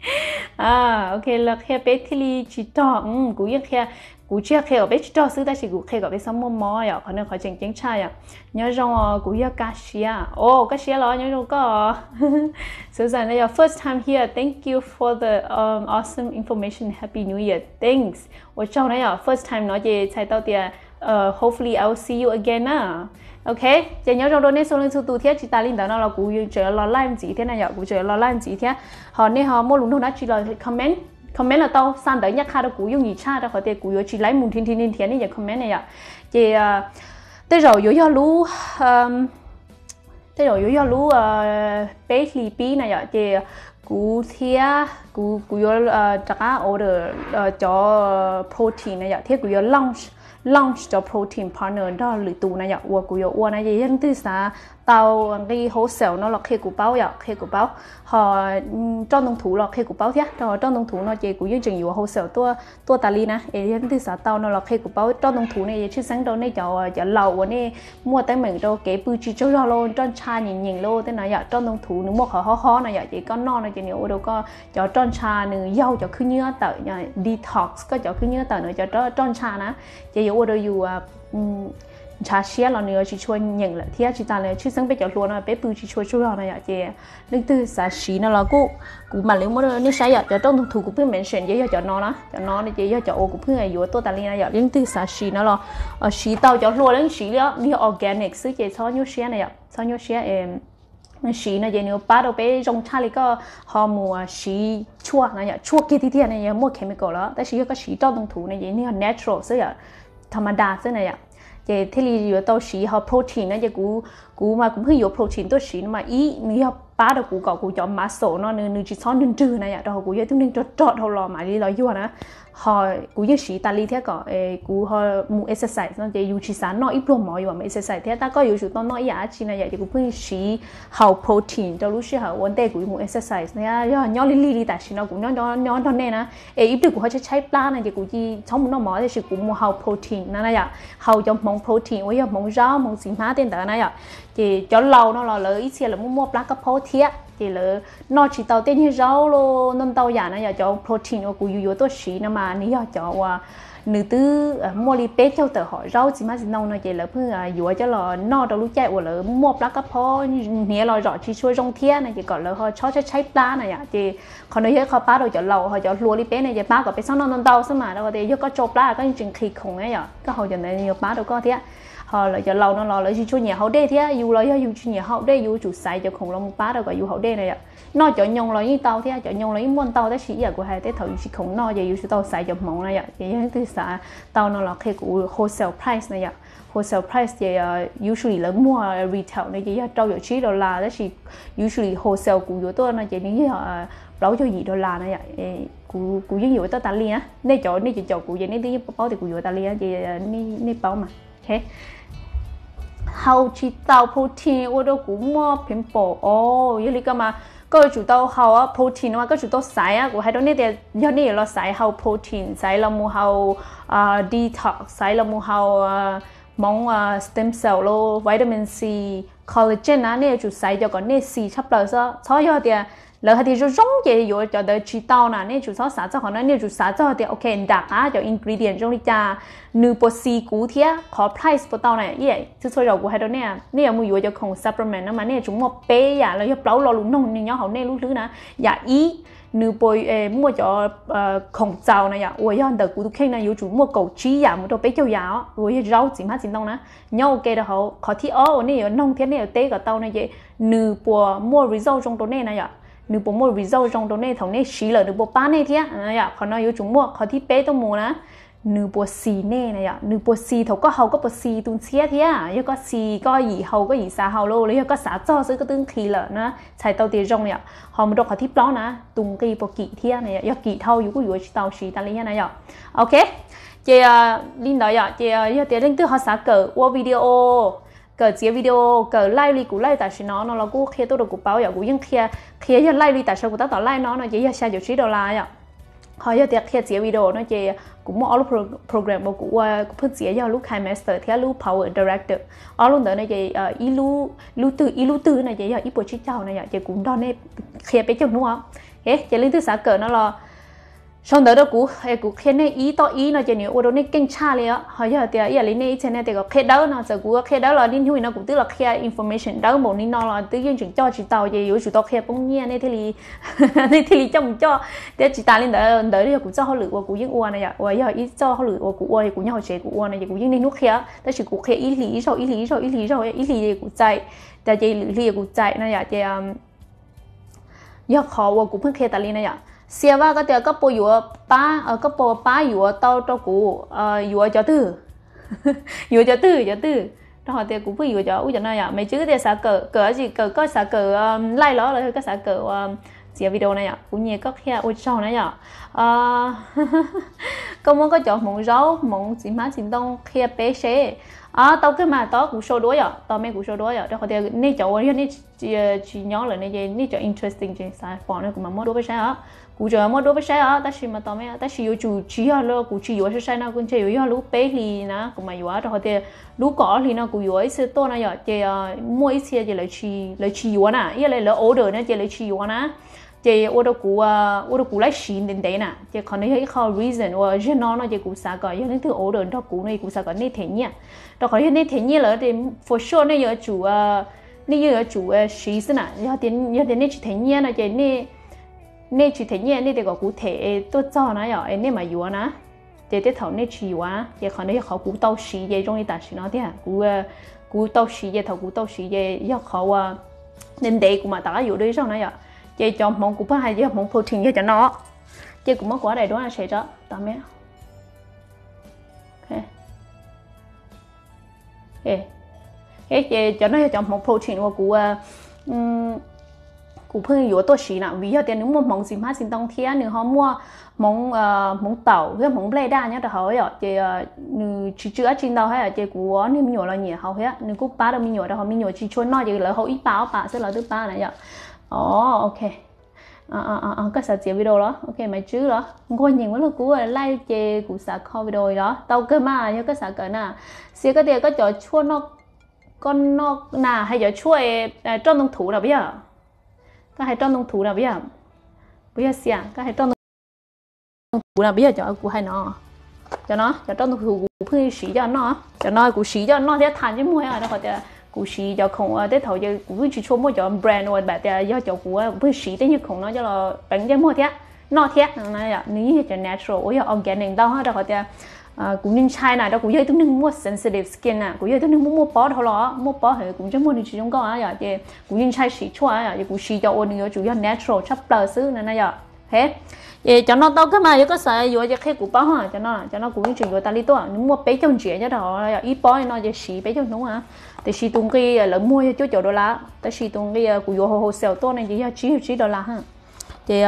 à ok là khi bé thì li chỉ cho um cú yên khi cú chia khe ở bên cho sư ta chỉ cú khe ở bên sắm mò mò à còn nên khỏi chỉnh chỉnh chai à nhớ rằng cú yêu cá xía oh cá xía lo nhớ rằng có Susan đây là first time here thank you for the um, awesome information happy new year thanks 我trong này à first time nói về sai tao thì hopefully I'll see you again à ok chỉ nhớ rằng đôi này số lượng số tu thiết chỉ ta linh đó là cú chờ lo like gì thế này nhở cú chờ lo like gì thế họ nên họ mua lúng đâu đã chỉ là comment comment là tao san tới nhắc khai đâu cú dùng gì cha đâu có thể cú chỉ lấy muốn thiên thiên thiên thiên này giờ comment này ạ thì tới rồi yếu lú tới rồi yếu lú bé lì pi này ạ thì cú thia cú cú yếu chắc á order cho protein này ạ thì cú yếu lunch lunch cho protein partner đó lưỡi tù này ạ uo cú yếu uo này gì hiện từ xa tao cái wholesale nó là khi của báo vậy khi của báo họ trong nông thủ là khi của báo thế rồi trong nông thủ nó chỉ của những trường nhiều wholesale tua tua tà li nè hiện từ xã tao nó là khi của báo trong nông thủ này chứ sáng đâu này cho cho lầu này mua tới mình đâu cái bự chỉ cho lo luôn trong cha nhìn nhìn luôn thế này vậy trong nông thủ nếu mua khó khó khó này vậy chỉ có non này chỉ nhiều đâu có cho trong cha nữa dâu cho cứ nhớ tự detox có cho cứ nhớ tự nữa cho trong cha nè chỉ nhiều đâu dù cha xía là nữa chỉ cho nhận là thì chỉ ta là chứ sáng bây giờ luôn là bé bự chỉ cho chú này vậy chị nên từ xã xí nó là cô cũng mà nếu mà nếu sai vậy trong thủ cũng phải mention vậy cho nó đó cho nó này chị cho ô cũng phảiอยู่ตัวตาลีนะvậy nên từ xã xí nó là xí tàu cho luôn lên xí đó đi organic xứ chị so nhiêu xía này ạ so nhiêu xía em xí này giờ nếu ba đầu bé trong chaก็họ mua xí chua này vậy chua kia thì thì này giờ mua chemical đóแต่xíก็xí trongตรงถูnày giờนี่ natural ซึ่งอย่างธรรมดาซึ่งnày vậy giờที่รีอยู่ตัวสีเขา protein นะgiờกูกูมากูเพิ่งอยู่ protein ตัวสีมาอีนี่เขาป้าเดี๋ยวกูก็กูจะมาโซ่เนาะนึงนึงจีซ้อนนึงจืดนะอย่างเดี๋ยวกูยังต้องนึงจดจดเขารอมาดีเราอยู่นะhọกูยังสีตาลีเท่าก็เออกูเขามู exercise นะจะอยู่ชีสานนออีโปรโมอยู่ว่าไม่ exercise เท่าแต่ก็อยู่จุดต้นนออีอาชีนะอย่างกูเพิ่งสีเขา protein จะรู้สึกเขาวันเด็กกูมู exercise เนี่ยย่อย่อลิลิลิแต่สีนะกูย่อย่อย่อตอนนี้นะเอออีเด็กกูเขาจะใช้ปลานะอย่างกูจีชอบมันนอหมอแต่สีกูมูเขา protein นั่นนะอย่างเขาจะมอง protein ว่าอย่ามองร้าวมองสินค้าเต็มแต่นะอย่างจีจะเราเนาะเราเลยอีเสียแล้วมัวปลากระเพาะเทียthì là nó chỉ tàu tên như rau luôn nên tàu giả này giờ cho protein của cú yếu tố xí nè mà nếu giờ cho qua nữ tư mua li pet cho tờ hỏi rau chỉ mà chỉ nông nó chỉ là phương yếu cho là nó đâu lúc chạy của là mua plá cá po nhẹ là rõ chỉ xuôi trong thiên này chỉ còn là họ cho cho cháy plá này thì còn nếu họ phá đồ cho lầu họ cho lúa li pet này chỉ phá có phải xong non tàu xong mà đâu thì có cho plá có những khi khủng ấy giờ có hồi giờ này nhiều phá đồ có thế họ lại cho lâu nó lo lại cho nhà hậu đê thế dù là dù cho nhà hậu đê dù chủ sai cho khủng long phá đâu có dù hậu đê này ạ nó cho nhung là như tàu thế cho nhung là những món tàu đó chỉ là của hai thế thầu chỉ khủng nó giờ dù tàu sai cho mỏng này ạ thì những thứ xã tàu nó là cái của wholesale price này ạ wholesale price thì usually là mua retail này chỉ trâu giờ chỉ đô la đó chỉ usually wholesale của yếu tố nó chỉ những cái bảo cho gì đô la này ạ của của những yếu tố ta liền á nên chỗ nên chỉ chỗ của những cái bảo thì của yếu ta liền thì nên nên bảo mà thế hậu chỉ tàu protein ở đâu cũng mua phim bò ô như lý cơ mà có chủ tàu hậu protein mà có chủ tàu sải á của hai đứa này thì do này là sải hậu protein sải là mua hậu detox sải là mua hậu mong stem cell lo vitamin C collagen á này chủ sải cho còn này C sắp tới sao sau đó thì lỡ thì cho giống vậy rồi cho đỡ chỉ tao nè nên chủ sáu xã cho họ nói nên chủ xã cho thì ok đặt á cho ingredient trong đi cha nư bột xì cũ thế khó price của tao này vậy chứ thôi rồi của hai đứa nè nè mua vừa cho không supplement nó mà nè chúng một bé giả là giúp lâu lo luôn nông nên nhớ họ nè lúc thứ nè giả ý nư bồi mua cho không giàu này giả ủa do đợt của tôi khen này yêu chủ mua cầu trí giả một đồ bé châu giả ủa rau chỉ mắt chỉ tông nè nhớ ok đó họ khó thi ó nè nông thế nè tế của tao này vậy nư bồi mua result trong đồ này này giả nếu bố mua result trong đó này thằng này xí là nếu bố bán này thế à, còn nói với chúng mua họ thích bé tôi mua nè nếu bố xì nè này à, nếu bố xì thầu có hậu có bố xì tuôn xé thế à, nếu có xì có gì hậu có gì xả hậu luôn, nếu có xả cho sẽ có tương khí là nó xài tàu tiền trong này à, họ một đôi họ thích đó nè, tung cái bố kỹ thế này à, kỹ thâu dù có dù tàu xì ta lấy này à, ok, chị linh đó à, chị giờ tiền linh tư họ xả cỡ qua video cỡ chia video cỡ like li của like tại sao nó nó là của kia tôi được của báo giờ của những kia kia giờ like li tại sao của ta tạo like nó nó chỉ giờ sai chỉ đô la vậy họ giờ tiệc kia chia video nó chỉ cũng một all program của của phân chia giờ lúc hai master theo lúc power director all luôn đó này chỉ ý lu lu từ ý lu từ này chỉ giờ ý bộ chỉ chào này chỉ cũng đo này kia bé chồng đúng không? thế chỉ linh tư xã cỡ nó là xong đó đó cú cú khen này ý to ý nó chỉ nhiều ô tô này kinh cha liền á hỏi giờ thì ý là này trên này thì có khen đó nó giờ cú khen đó là liên huy nó cũng tức là khen information đó một nên nó là tự nhiên chuyện cho chỉ tàu gì yếu chủ tàu khen bông nhiên này thì li này thì trong cho để chỉ ta lên đó đó thì cũng cho họ lựa của cú những uo này ạ và giờ ý cho họ lựa của cú uo thì cũng nhau chế cú uo này thì cú những nên lúc khenแต่chỉ cú khen ý lý rồi ý lý rồi ý lý rồi ý lý cú chạyแต่chỉ lý cú chạy này ạ chỉ giờ khó của cú พิ่ง khen ta lên này ạ xưaว่าก็เดี๋ยวก็ปอยู่ป้าเออก็ปป้าอยู่เต้าเต้ากูเอ่ออยู่cho tưอยู่cho tư cho tư đó họ thì cũng phảiอยู่cho ui cho này à mấy chữ thì xả cờ cờ gì cờ có xả cờ like nó rồi có xả cờ xia video này à cũng như có kia ui sau này à có muốn có chọn món rau món gì má xin đông kia bé xe à tao cái mà tao cũng show đuôi à tao mấy cũng show đuôi à đó họ thì này chỗ này chỉ chỉ nhớ là này này chỗ interesting trên sai phone này cũng mà mua đuôi bé xe á cú chờ mua đôi với xe á, ta chỉ mà tao mấy, ta chỉ có chủ chỉ là lo, cú chỉ có xe xe nào cũng chỉ có lúc bé thì nè, cũng mà có rồi thì lúc có thì nó cũng có ít to này rồi, chỉ mua ít xe chỉ lấy chỉ lấy chỉ có nè, ý là lấy order nè, chỉ lấy chỉ có nè, chỉ order cú order cú lấy xin đến đấy nè, chỉ còn cái khó reason hoặc reason nó chỉ cú sao cái, những thứ order đó cú này cú sao cái này thế nhỉ, đó còn cái này thế nhỉ là thì for sure này giờ chủ này giờ chủ xí xí nè, giờ tiền giờ tiền này chỉ thế nhỉ là chỉ này nên chỉ thấy nhẹ nên để có cụ thể tôi cho nó rồi nên mà yếu nó để để thầu nên chỉ quá để còn nên họ cụ tàu xí về trong cái tài xí nó thế à cụ cụ tàu xí về thầu cụ tàu xí về do họ nên để của mà ta có đi xong này ạ chị cho món của hai với món protein cho nó chị cũng mất quá đầy đó là sẽ đó tao mẹ ok ok cái chị cho nó cho món protein của của của phương yếu tôi xí nào ví dụ tiền nếu mua món gì mà xin tông thiên nếu họ mua món món tàu với món ble đa nhá được hỏi ạ chị nếu chỉ chữa trên tàu hay là chị của nếu mình nhỏ là nhiều hầu hết nếu cũng ba đâu mình nhỏ đâu họ mình nhỏ chỉ cho nó chỉ là họ ít báo bà sẽ là thứ ba này ạ oh ok à à à cái sao chia video đó ok mày chứ đó ngồi nhìn với lúc cũ like chị của xã kho video đó tao cơ mà nhớ cái xã cỡ nè xưa cái tiền có chỗ chua nó con nó nà hay chỗ chua trong nông thủ nào bây giờ cái hay trong nông thủ nào bây giờ bây giờ xia cái hay trong nông thủ nào bây giờ cho của hay nó cho nó cho trong nông thủ của phương sĩ cho nó cho nó của sĩ cho nó thế thành chứ mua hay nó gọi là của sĩ cho không ở đây thầu cho của phương chỉ cho mua cho brand rồi bạn thì do cho của phương sĩ thế như không nó cho là bán cho mua thế nó thế này là ní cho natural ôi organic đâu hết đâu gọi là cũng nên chai này đâu cũng vậy tôi nên mua sensitive skin nè cũng vậy tôi nên mua mua bó thôi đó mua bó thì cũng chẳng mua được chỉ trong có à vậy cũng nên chai xịt chua à vậy cũng xịt cho ôn nhiều chủ yếu natural chắp plus xứ này này vậy thế vậy cho nó tao cái mà có sợ vừa cho khách của bó ha cho nó cho nó cũng nên chuyển vô ta đi tôi nếu mua bé trong chuyện cho đó ít bó nóจะxịt bé trong đúng hảแต่xịt tung cái là mua cho chỗ đô laแต่xịt tung cái của vô hồ sale tôi này chỉ là chỉ chỉ đô la ha thì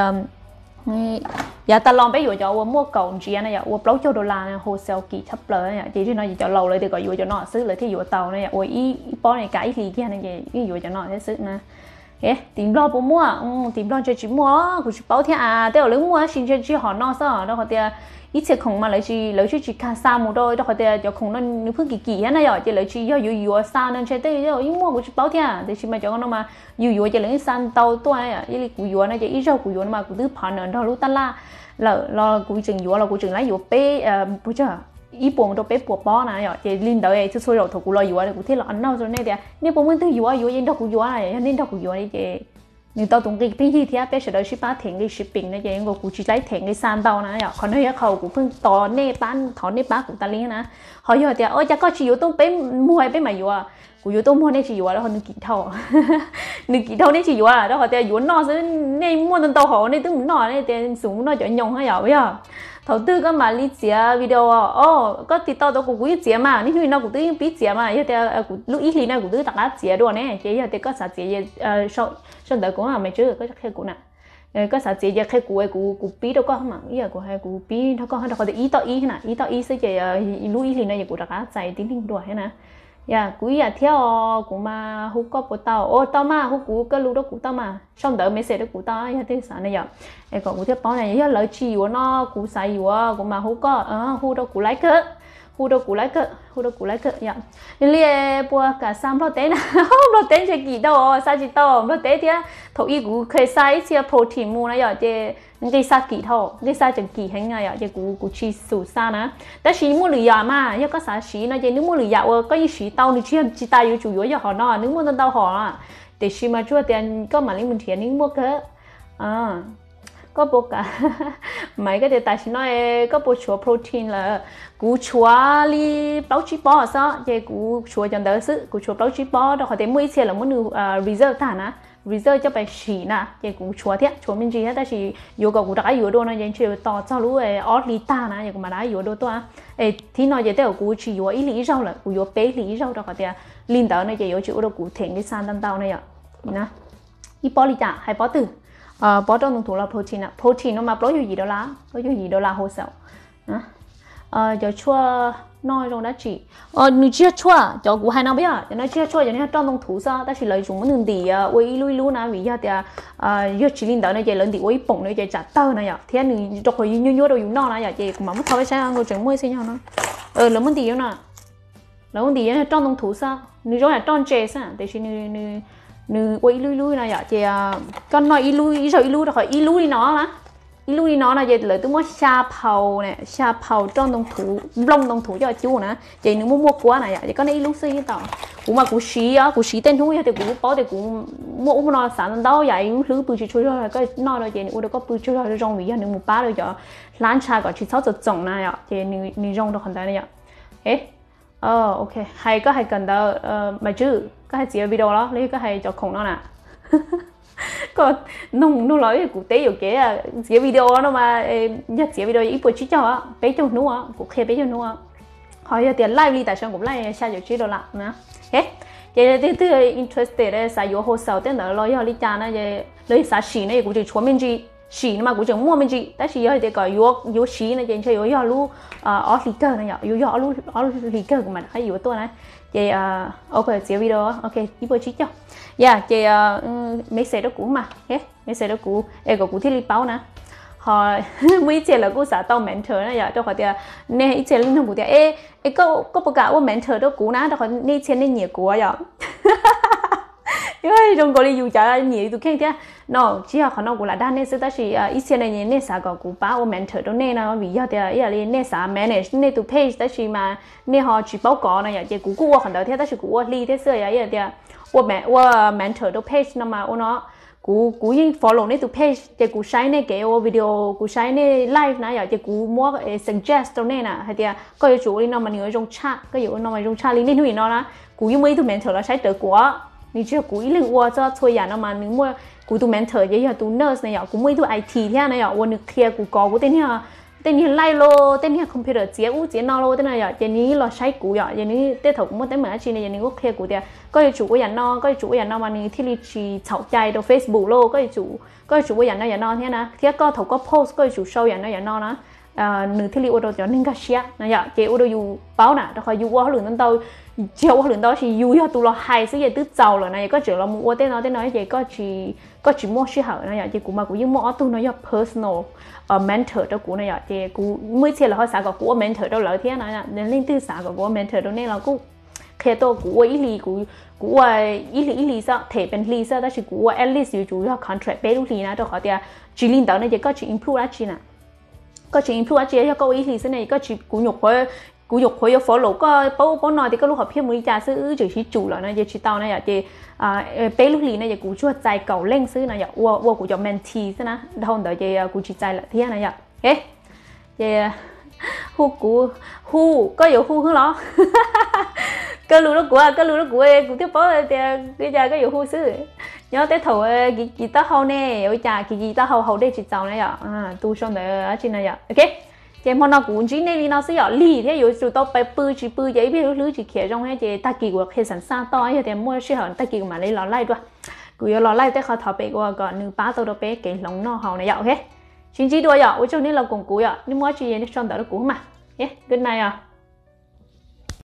giờ ta lòng bây giờ cho mua cầu gì này giờ bao cho đô la này hồ sale kỳ thấp lời này chỉ cho nó cho lâuเลยthì gọi vô cho nó xứ lại thì vô tàu này ôi ý bó này cái thì kia này gì ví dụ cho nó thế xứ nè thế tìm lo bố mua tìm lo cho chị mua của chị bảo thế à thế ở lưng mua xin cho chị họ nó sao đó họ thì ít sẽ không mà lấy chị lấy chị chỉ cả sao một đôi đó họ thì cho không nó nếu phương kỳ kỳ này giờ chỉ lấy chị do dụ dụ sao nên chơi tới giờ ý mua của chị bảo thế à thì chị mà cho nó mà dụ dụ chỉ lấy san tàu tôi này à ý của dụ này chỉ ít rau của dụ mà của thứ phản ứng đó lúc ta la là là của chừng dụ là của chừng lấy dụ bé bây giờ ý buồn đâu bé buồn bó này giờ chỉ liên đợi cho xôi đầu thuộc của lo dụ này của thế là ăn nào rồi này thì nếu bố muốn thứ dụ dụ gì đâu của dụ này nên đâu của dụ này thì nếu tao tung cái gì thì bé sẽ đợi ship ba thiện cái shipping này vậy người của chị lấy thiện cái san tàu này còn hơi khẩu của phương tò nê bán thọ nê bán của ta liên nè họ giờ thì ôi chắc có chị yếu tông bé mua hay bé mà yếu à của yếu tông mua nê chị yếu đó họนึกกี่เท่านึกกี่เท่าnê chị yếu à đó họ thì yếu nó sẽ nê mua tông tàu họ nê tức nó nê tiền súng nó cho nhông hay vậy à đầu tư cái mà lý giải video oh có thì tao tao cũng quý giải mà nếu như nó cũng tư biết giải mà giờ thì lúc ít thì nó cũng tư đặt lá giải đồ này chỉ giờ thì có sản giải sau sau đó cũng là mấy chứ có khách cũng nè có sản giải khách của của của biết đâu có mà giờ của hay của biết nó có nó có thể ý tao ý nè ý tao ý sẽ chỉ lúc ít thì nó cũng đặt lá giải tính tính đồ hay nè ya quý giờ theo cũng mà hút có bộ tao ô tao mà hút cũ cái lúc đó cũ tao mà xong đợi mấy xe đó cũ tao ya thế sản này giờ em còn cũ tiếp bao này giờ lợi chi của nó cũ xài của cũng mà hút có ờ hút đâu cũ lấy cơ hút đâu cũ lấy cơ hút đâu cũ lấy cơ ya nên bữa cả sam lo té nè lo té chỉ kỳ đâu sao chỉ tao lo té thì thầu y cũ khơi sai chia protein mu này giờ thì cái sa kỳ thầu cái sa chẳng kỳ hành ngày à cái cú cú chi sủ sa nè,แต่สีmua lười à mà, nhưng có saสีnó chỉ nếu mua lười à, có nhữngสีtàu nếu chỉ chỉ tayอยู่chủ yếu cho họ nó, nếu mua tàu họ à, đểสีmà chua tiền có mà lấy mình tiền nếu mua cái, à, có bộ cả, mấy cái để tạiสีnói có bộ chua protein là cú chua li bao chí bò sao, cái cú chua chẳng đỡ sự, cú chua bao chí bò, đó họ thấy mua ít tiền là muốn được reserve thả nè. Reserve cho bài xỉ nè, cái cũng chúa thế, chúa mình gì hết,但是有个古大有多呢，人去到早路诶，二里大呢，有个嘛大有多多啊，诶，听到也都古去有一里绕了，有百里绕的好的，领导呢就有就有古田的山当道呢呀，那，一包里大还包tử，呃，包到弄土了 protein 啊 ，protein nó mà bao nhiêu gì đó lá, bao nhiêu gì đó là hồ sầu, à, ờ, giờ chua nói trong đó chỉ, ờ, nếu chưa chua, cho cụ hai năm bây giờ, nó chưa chua, cho nên trong nông thủ sao, ta chỉ lấy chúng mình đi, ôi lui lui na, vì giờ thì, à, giờ chỉ linh đạo này chỉ lấy đi ôi bông này chỉ chặt tơ này vậy, thế nên cho khỏi nhiều nhiều đâu dùng nó này vậy, chỉ cũng mà mất thao cái sao, người chừng mới xin nhau nó, ờ, lấy mình đi nữa nè, lấy mình đi trong nông thủ sao, nếu trong là trong chè sao, để chỉ nếu nếu nếu ôi lui lui này vậy, chỉ con nói lui, rồi lui rồi khỏi lui nó mà. Lúc đi nó là vậy lời tôi muốn xa phàu nè, xa phàu trong đồng thủ, lông đồng thủ cho chú nè, vậy nếu muốn mua quá này vậy có này lúc xí tao, cũng mà cũng xí á, cũng xí tên thú thì cũng bảo thì cũng mua nó sản đâu vậy, thứ bự chỉ chui ra cái nó rồi vậy, udah có bự chui ra trong vì nếu mua ba rồi cho lan trà có chỉ sáu giờ trồng này vậy, thì nếu nếu trong đó không thấy này vậy, ế, ờ ok, hay có hay cần đó, mà chứ có hay chỉ video đó, lấy có hay cho khổng nó nè. còn nông nông nói cụ tế ở cái à chế video nó mà nhớ chế video ít buổi chỉ cho á bé cho nó á cụ khe bé cho nó á hỏi giờ tiền live đi tại sao cũng live xa giờ chỉ đồ lạ nữa hết vậy thì thứ interested đấy sao hồ sơ tên là lo giờ đi cha nó vậy lấy sao xí này cũng chỉ chuẩn mình gì xí mà cũng chỉ mua mình gì但是有点个有有xí này vậy有要录啊ở lì cơ này有要录ở lì cơ của mình hay有ตัวnày vậy à ok chế video ok ít buổi chỉ cho yeah chị mấy xe đó cũ mà hết mấy xe đó cũ em có cũ thiết lý báo nè họ mấy chị là cô xã tao mentor này giờ cho họ thì nè ít chị lên thằng cũ thì ê ê có có bao cả của mentor đó cũ nè đó họ nè chị nè nhiều cũ giờ因为中国的有家nhiều tụi khen thế nó chỉ là họ nó cũng là đa nên sẽ ta chỉ ít chị này nè xã có cũ báo của mentor đó nè nó vì giờ thì ý là nè xã manage nè tụi page ta chỉ mà nè họ chỉ báo cáo này giờ chị cũ cũ họ đó thế ta chỉ cũ li thế xưa vậy thì我 man 我 mentor 的 page 那么我呢，กูกูยิ่ง follow ในตัว page จะกูใช้ในเกี่ยว video กูใช้ใน live นะอยากจะกูมั่ว suggest ตรงนี้นะให้เดียก็จะจูนี่น้องมันอยู่ในตรง chat ก็อยู่น้องในตรง chat ลิ้นหุ่ยน้องนะกูยิ่งไม่ตัว mentor แล้วใช้เต๋อกูอ่ะนี่เชื่อกูยิ่งว่าจะช่วยอย่างน้องมันนึกว่ากูตัว mentor ยังอยากตัว nurse นะอยากกูไม่ตัว ไอ ที ที่นั่นอยากวันนึกเคลียร์กูก่อกูเต้นเนี่ยเต้นเนี่ยไล่โลเต้นเนี่ยคอมพิวเตอร์เจี๋ยอู้เจี๋ยนอโลเต้นเนี่ยอย่างนี้เราใช้กูอย่างอย่างนี้เต้นถูกมั่วเต้นเหมือนชีเนี่ยอย่างนี้ก็เคลียร์กูเดียก็จะจูอย่างนอก็จะจูอย่างนอมานี่ที่รีชีเฉาใจตัว Facebook โลก็จะจูก็จะจูอย่างนออย่างนอเนี่ยนะที่ก็ถูกก็ post ก็จะจูโชว์อย่างนออย่างนอนะหนึ่งที่รีโอโดจะนึ่งก็เชียนะอย่างเจ้าโอโดอยู่เป้าน่ะแต่คอยอยู่ว่าหรือนั่นตัวเจ้าว่าหรือนั่นที่อยู่ที่ตัวเราหายซึ่งยังตื้อเจ้าเลยนะก็เจอเรามั่วเต้นน้อยเต้นน้อยเจ้าก็จีก็จีมั่วชื่อเหรอนะอย่างเจ้ากูมากูยิ่งมั่วตัวน้อยอย่าง personal mentor ตัวกูนะอย่างเจ้ากูไม่เชื่อเราเขาสากับกูว่า mentor ตัวเราที่นั่นนะเรื่องตื้อสากับกูว่า mentor ตัวนี้เรากูเคตัวกูว่าอีลีกูกูว่าอีลีอีลีซะเทเป็นลีซะแต่คือกูว่า at least อยู่จู要 contract ไปทุกทีนะตัวเขาเดียจีลินตัวนี้เจ้าก็จี improve ละจีน่ะก็จี improve ละจีแล้วก็อีลีซะเนี่ยก็จีกูหยกไว้กูหยกไว้ follow ก็เป้าเป้าหน่อยที่ก็ลูกเขาเพี้ยมือจ่าซื้อจีชี้จูแล้วนะเจ้าชี้เต้านะอย่างเจ้าอ่าไปลูกลีนะอย่างกูช่วยใจเก่าเล่งซื้อนะอย่างว่าว่ากูจะ mentee ซะนะเท่าเดี๋ยวเจ้ากูจีใจละที่นะอย่างเอ๊ะเจ้าฮู้กูฮู้ก็อยู่ฮู้ขึ้นหรอก็รู้แล้วกูอ่ะก็รู้แล้วกูเองกูที่ป้อแต่cái giờก็อยู่ฮู้ซื้อnhớ tới thầu cái cái tao hậu nè ở nhà cái cái tao hậu hậu đây chỉ tao này ạ à tu xong rồi ở trên này ạ ok chị mà nó cũng chỉ nên đi nó sẽ ở lì thế rồi tụi tao phải bự chỉ bự giấy biết lưới chỉ khía trong này chị ta kỳ của khi sản xa to ấy thì mua sẽ hở ta kỳ mà lấy lò lai rồi cứ lò lai tới khó thọ bể qua còn nửa ba tao đâu bé cái lồng nó hậu này ạ ok chính chỉ đuôi ạ ở trong này là cùng cúi ạ nhưng mua chỉ gì trong đó là cú mà yeah good night ạ